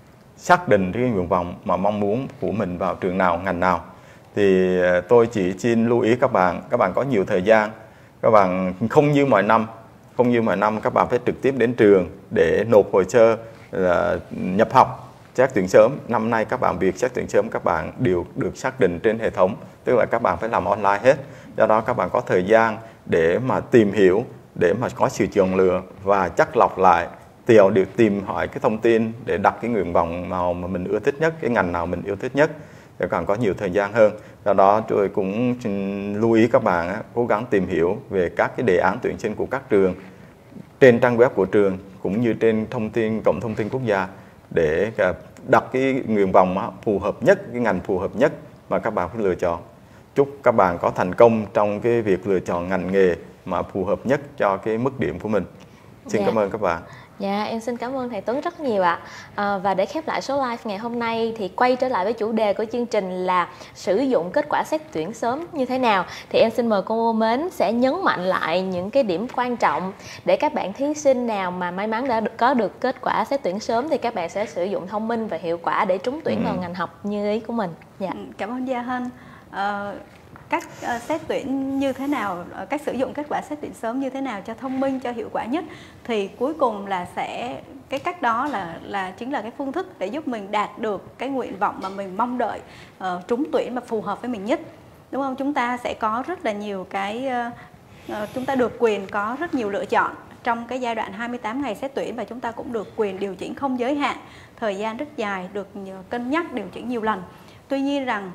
xác định cái nguyện vọng mà mong muốn của mình vào trường nào, ngành nào. Thì tôi chỉ xin lưu ý các bạn, các bạn có nhiều thời gian, các bạn không như mọi năm, không như mọi năm các bạn phải trực tiếp đến trường để nộp hồ sơ là nhập học. Xét tuyển sớm, năm nay các bạn việc xét tuyển sớm các bạn đều được xác định trên hệ thống, tức là các bạn phải làm online hết. Do đó các bạn có thời gian để mà tìm hiểu, để mà có sự chọn lựa và chắc lọc lại, tìm được tìm hỏi cái thông tin để đặt cái nguyện vọng nào mà mình ưa thích nhất, cái ngành nào mình yêu thích nhất, để các bạn có nhiều thời gian hơn. Do đó tôi cũng lưu ý các bạn á, cố gắng tìm hiểu về các cái đề án tuyển sinh của các trường trên trang web của trường cũng như trên thông tin cổng thông tin quốc gia để đặt cái nguyện vọng phù hợp nhất, cái ngành phù hợp nhất mà các bạn phải lựa chọn. Chúc các bạn có thành công trong cái việc lựa chọn ngành nghề mà phù hợp nhất cho cái mức điểm của mình. Xin dạ. cảm ơn các bạn. Dạ, em xin cảm ơn thầy Tuấn rất nhiều ạ. À, và để khép lại số live ngày hôm nay thì quay trở lại với chủ đề của chương trình là sử dụng kết quả xét tuyển sớm như thế nào. Thì em xin mời cô Mến sẽ nhấn mạnh lại những cái điểm quan trọng để các bạn thí sinh nào mà may mắn đã có được kết quả xét tuyển sớm thì các bạn sẽ sử dụng thông minh và hiệu quả để trúng tuyển ừ. vào ngành học như ý của mình. Dạ. Cảm ơn Gia Hân. Uh, Cách uh, xét tuyển như thế nào, uh, cách sử dụng kết quả xét tuyển sớm như thế nào cho thông minh, cho hiệu quả nhất thì cuối cùng là sẽ cái cách đó là là chính là cái phương thức để giúp mình đạt được cái nguyện vọng mà mình mong đợi uh, trúng tuyển và phù hợp với mình nhất, đúng không? Chúng ta sẽ có rất là nhiều cái uh, uh, chúng ta được quyền có rất nhiều lựa chọn trong cái giai đoạn hai mươi tám ngày xét tuyển và chúng ta cũng được quyền điều chỉnh không giới hạn, thời gian rất dài, được cân nhắc điều chỉnh nhiều lần. Tuy nhiên rằng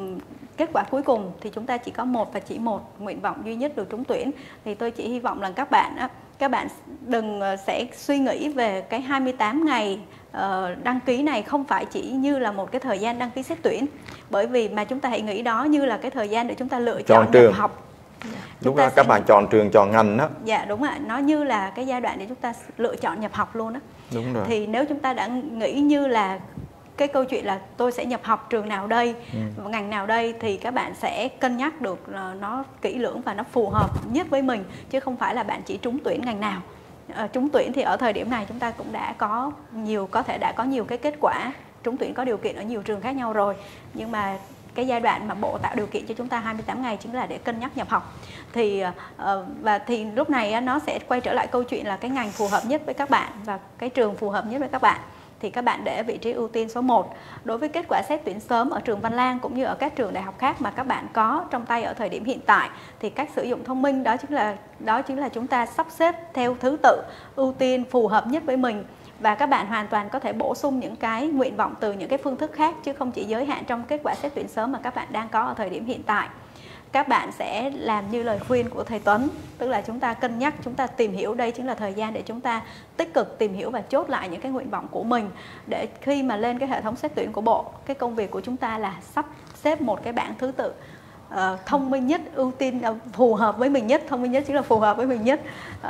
kết quả cuối cùng thì chúng ta chỉ có một và chỉ một nguyện vọng duy nhất được trúng tuyển. Thì tôi chỉ hy vọng là các bạn các bạn đừng sẽ suy nghĩ về cái hai mươi tám ngày đăng ký này không phải chỉ như là một cái thời gian đăng ký xét tuyển, bởi vì mà chúng ta hãy nghĩ đó như là cái thời gian để chúng ta lựa chọn, chọn nhập học. Đúng rồi, các bạn chọn trường, chọn ngành đó. Dạ đúng ạ, nó như là cái giai đoạn để chúng ta lựa chọn nhập học luôn đó. Đúng rồi. Thì nếu chúng ta đã nghĩ như là cái câu chuyện là tôi sẽ nhập học trường nào đây, ừ. ngành nào đây, thì các bạn sẽ cân nhắc được nó kỹ lưỡng và nó phù hợp nhất với mình, chứ không phải là bạn chỉ trúng tuyển ngành nào. À, trúng tuyển thì ở thời điểm này chúng ta cũng đã có nhiều, có thể đã có nhiều cái kết quả trúng tuyển có điều kiện ở nhiều trường khác nhau rồi, nhưng mà cái giai đoạn mà bộ tạo điều kiện cho chúng ta hai mươi tám ngày chính là để cân nhắc nhập học. Thì uh, và thì lúc này nó sẽ quay trở lại câu chuyện là cái ngành phù hợp nhất với các bạn và cái trường phù hợp nhất với các bạn thì các bạn để vị trí ưu tiên số một. Đối với kết quả xét tuyển sớm ở trường Văn Lang cũng như ở các trường đại học khác mà các bạn có trong tay ở thời điểm hiện tại thì cách sử dụng thông minh đó chính là đó chính là chúng ta sắp xếp theo thứ tự ưu tiên phù hợp nhất với mình, và các bạn hoàn toàn có thể bổ sung những cái nguyện vọng từ những cái phương thức khác chứ không chỉ giới hạn trong kết quả xét tuyển sớm mà các bạn đang có ở thời điểm hiện tại. Các bạn sẽ làm như lời khuyên của thầy Tuấn, tức là chúng ta cân nhắc, chúng ta tìm hiểu, đây chính là thời gian để chúng ta tích cực tìm hiểu và chốt lại những cái nguyện vọng của mình, để khi mà lên cái hệ thống xét tuyển của bộ, cái công việc của chúng ta là sắp xếp một cái bảng thứ tự uh, thông minh nhất, ưu tiên uh, phù hợp với mình nhất, thông minh nhất chính là phù hợp với mình nhất. Uh,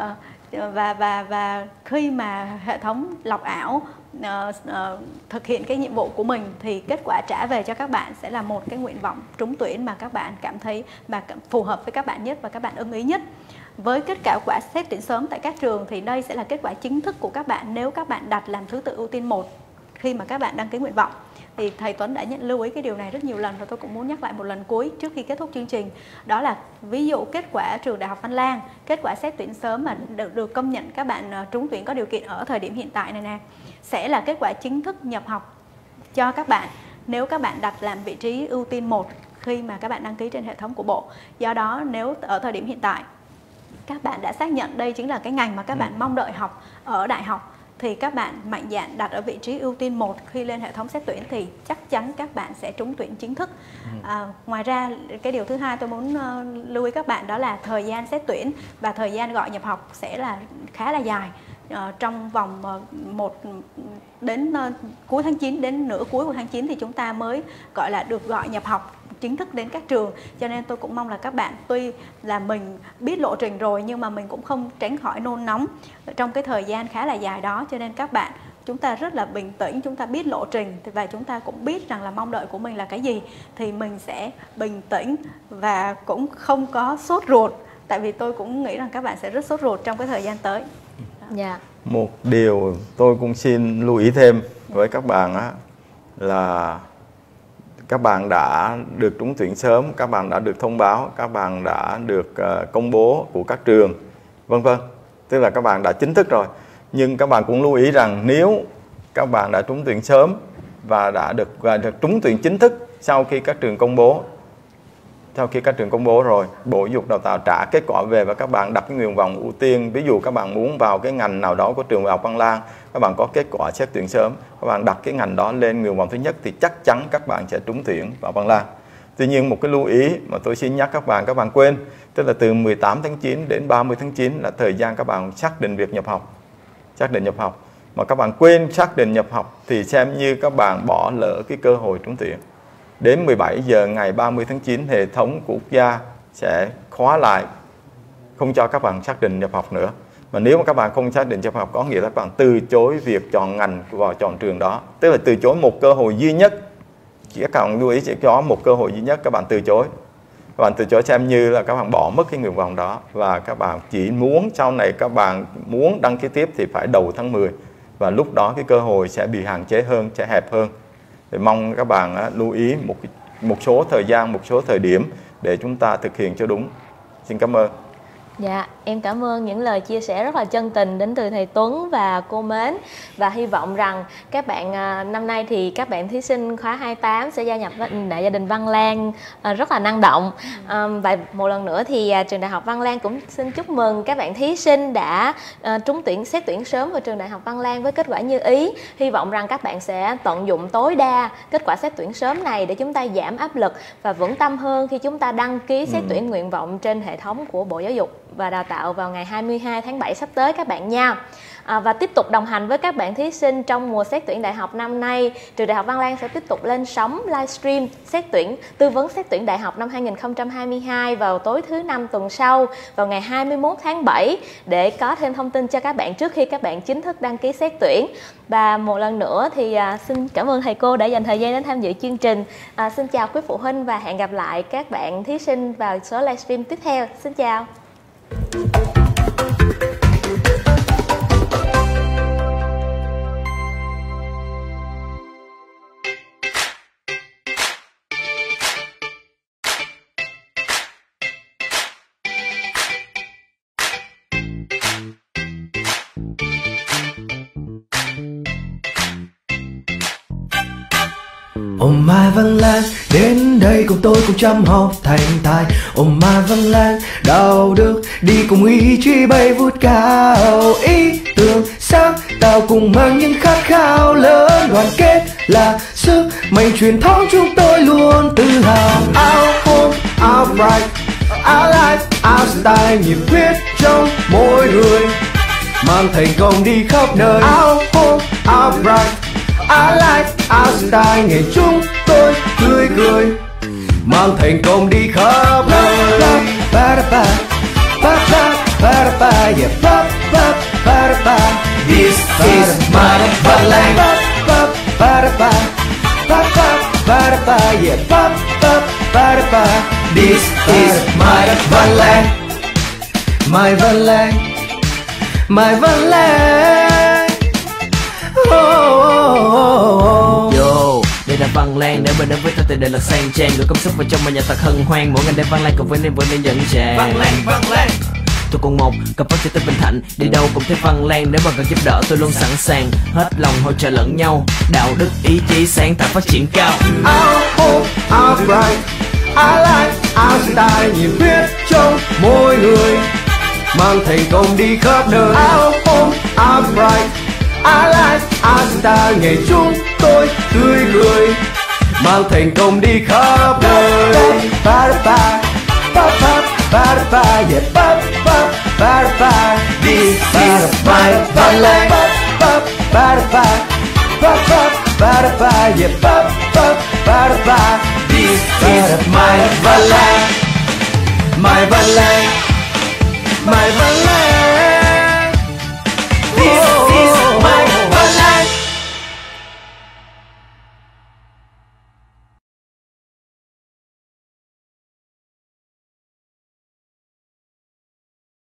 và và và khi mà hệ thống lọc ảo uh, uh, thực hiện cái nhiệm vụ của mình thì kết quả trả về cho các bạn sẽ là một cái nguyện vọng trúng tuyển mà các bạn cảm thấy mà phù hợp với các bạn nhất và các bạn ưng ý nhất. Với kết quả xét tuyển sớm tại các trường thì đây sẽ là kết quả chính thức của các bạn nếu các bạn đặt làm thứ tự ưu tiên một khi mà các bạn đăng ký nguyện vọng. Thì thầy Tuấn đã nhận lưu ý cái điều này rất nhiều lần và tôi cũng muốn nhắc lại một lần cuối trước khi kết thúc chương trình. Đó là ví dụ kết quả trường Đại học Văn Lang, kết quả xét tuyển sớm mà được, được công nhận các bạn trúng tuyển có điều kiện ở thời điểm hiện tại này nè, sẽ là kết quả chính thức nhập học cho các bạn nếu các bạn đặt làm vị trí ưu tiên một khi mà các bạn đăng ký trên hệ thống của bộ. Do đó nếu ở thời điểm hiện tại các bạn đã xác nhận đây chính là cái ngành mà các bạn mong đợi học ở đại học, thì các bạn mạnh dạn đặt ở vị trí ưu tiên một khi lên hệ thống xét tuyển thì chắc chắn các bạn sẽ trúng tuyển chính thức. À, ngoài ra cái điều thứ hai tôi muốn uh, lưu ý các bạn đó là thời gian xét tuyển và thời gian gọi nhập học sẽ là khá là dài. Uh, trong vòng uh, một đến uh, cuối tháng chín đến nửa cuối của tháng chín thì chúng ta mới gọi là được gọi nhập học chính thức đến các trường. Cho nên tôi cũng mong là các bạn, tuy là mình biết lộ trình rồi nhưng mà mình cũng không tránh khỏi nôn nóng trong cái thời gian khá là dài đó. Cho nên các bạn, chúng ta rất là bình tĩnh, chúng ta biết lộ trình và chúng ta cũng biết rằng là mong đợi của mình là cái gì, thì mình sẽ bình tĩnh và cũng không có sốt ruột. Tại vì tôi cũng nghĩ rằng các bạn sẽ rất sốt ruột trong cái thời gian tới. Dạ. Một điều tôi cũng xin lưu ý thêm với các bạn á, là các bạn đã được trúng tuyển sớm, các bạn đã được thông báo, các bạn đã được uh, công bố của các trường, vân vân. Tức là các bạn đã chính thức rồi. Nhưng các bạn cũng lưu ý rằng nếu các bạn đã trúng tuyển sớm và đã được, và được trúng tuyển chính thức sau khi các trường công bố, sau khi các trường công bố rồi, Bộ Giáo dục Đào tạo trả kết quả về và các bạn đặt cái nguyện vọng ưu tiên. Ví dụ các bạn muốn vào cái ngành nào đó của trường Đại học Văn Lang, các bạn có kết quả xét tuyển sớm, các bạn đặt cái ngành đó lên nguyện vọng thứ nhất thì chắc chắn các bạn sẽ trúng tuyển vào Văn Lang. Tuy nhiên một cái lưu ý mà tôi xin nhắc các bạn, các bạn quên, tức là từ mười tám tháng chín đến ba mươi tháng chín là thời gian các bạn xác định việc nhập học. Xác định nhập học. Mà các bạn quên xác định nhập học thì xem như các bạn bỏ lỡ cái cơ hội trúng tuyển. Đến mười bảy giờ ngày ba mươi tháng chín, hệ thống của quốc gia sẽ khóa lại, không cho các bạn xác định nhập học nữa. Mà nếu mà các bạn không xác định nhập học có nghĩa là các bạn từ chối việc chọn ngành vào chọn trường đó. Tức là từ chối một cơ hội duy nhất. Chỉ các bạn lưu ý chỉ có một cơ hội duy nhất các bạn từ chối. Các bạn từ chối xem như là các bạn bỏ mất cái nguyện vọng đó. Và các bạn chỉ muốn sau này các bạn muốn đăng ký tiếp thì phải đầu tháng mười. Và lúc đó cái cơ hội sẽ bị hạn chế hơn, sẽ hẹp hơn. Thì mong các bạn á, lưu ý một, một số thời gian, một số thời điểm để chúng ta thực hiện cho đúng. Xin cảm ơn. Dạ, em cảm ơn những lời chia sẻ rất là chân tình đến từ thầy Tuấn và cô Mến. Và hy vọng rằng các bạn năm nay thì các bạn thí sinh khóa hai mươi tám sẽ gia nhập Đại gia đình Văn Lang rất là năng động. Và một lần nữa thì trường Đại học Văn Lang cũng xin chúc mừng các bạn thí sinh đã trúng tuyển xét tuyển sớm vào trường Đại học Văn Lang với kết quả như ý. Hy vọng rằng các bạn sẽ tận dụng tối đa kết quả xét tuyển sớm này để chúng ta giảm áp lực và vững tâm hơn khi chúng ta đăng ký xét tuyển nguyện vọng trên hệ thống của Bộ Giáo dục và Đào tạo vào ngày hai mươi hai tháng bảy sắp tới các bạn nha. À, và tiếp tục đồng hành với các bạn thí sinh trong mùa xét tuyển đại học năm nay, trường Đại học Văn Lang sẽ tiếp tục lên sóng livestream xét tuyển tư vấn xét tuyển đại học năm hai nghìn không trăm hai mươi hai vào tối thứ năm tuần sau vào ngày hai mươi mốt tháng bảy để có thêm thông tin cho các bạn trước khi các bạn chính thức đăng ký xét tuyển. Và một lần nữa thì à, xin cảm ơn thầy cô đã dành thời gian đến tham dự chương trình. À, xin chào quý phụ huynh và hẹn gặp lại các bạn thí sinh vào số livestream tiếp theo. Xin chào. Ôm Mai Văn Lang đến đây cùng tôi cùng chăm học thành tài. Ôm Mai Văn Lang đạo đức đi cùng ý chí bay vút cao. Ý tưởng sáng tạo cùng mang những khát khao lớn. Đoàn kết là sức mạnh truyền thống chúng tôi luôn tự hào. Our home, our pride, our life, our style, nhiệt huyết trong mỗi người mang thành công đi khắp nơi. Our home, our pride, our life, our style, ngày chúng tôi tươi cười mang thành công đi khắp nơi. This is Mai Văn Lang. This is Mai Văn Lang. Mai Văn Lang, Mai Văn Lang. Oh, oh, oh, oh. Yo, đây là Văn Lang, nếu bên đến với tôi thì đây là sang trang. Gửi công sức vào trong mà nhà thật hân hoan. Mỗi ngày đây Văn Lang cùng với nên vừa nên nhận tràng. Văn Lang, Văn Lang. Tôi còn một cặp mắt cho tới Bình Thạnh, đi đâu cũng thấy Văn Lang. Nếu mà cần giúp đỡ tôi luôn sẵn sàng, hết lòng hỗ trợ lẫn nhau. Đạo đức, ý chí, sáng tạo, phát triển cao. Our hope, our pride, our life, our style, nhiệt huyết trong mỗi người mang thành công đi khắp nơi. Áo ôm upright, Alive, Asta ngày chúng tôi tươi cười, mang thành công đi khắp nơi. Ba ba ba ba ba ba yeah ba ba ba ba this is my Văn Lang. Ba ba ba ba ba ba ba yeah ba ba ba ba this is my Văn Lang, my Văn Lang.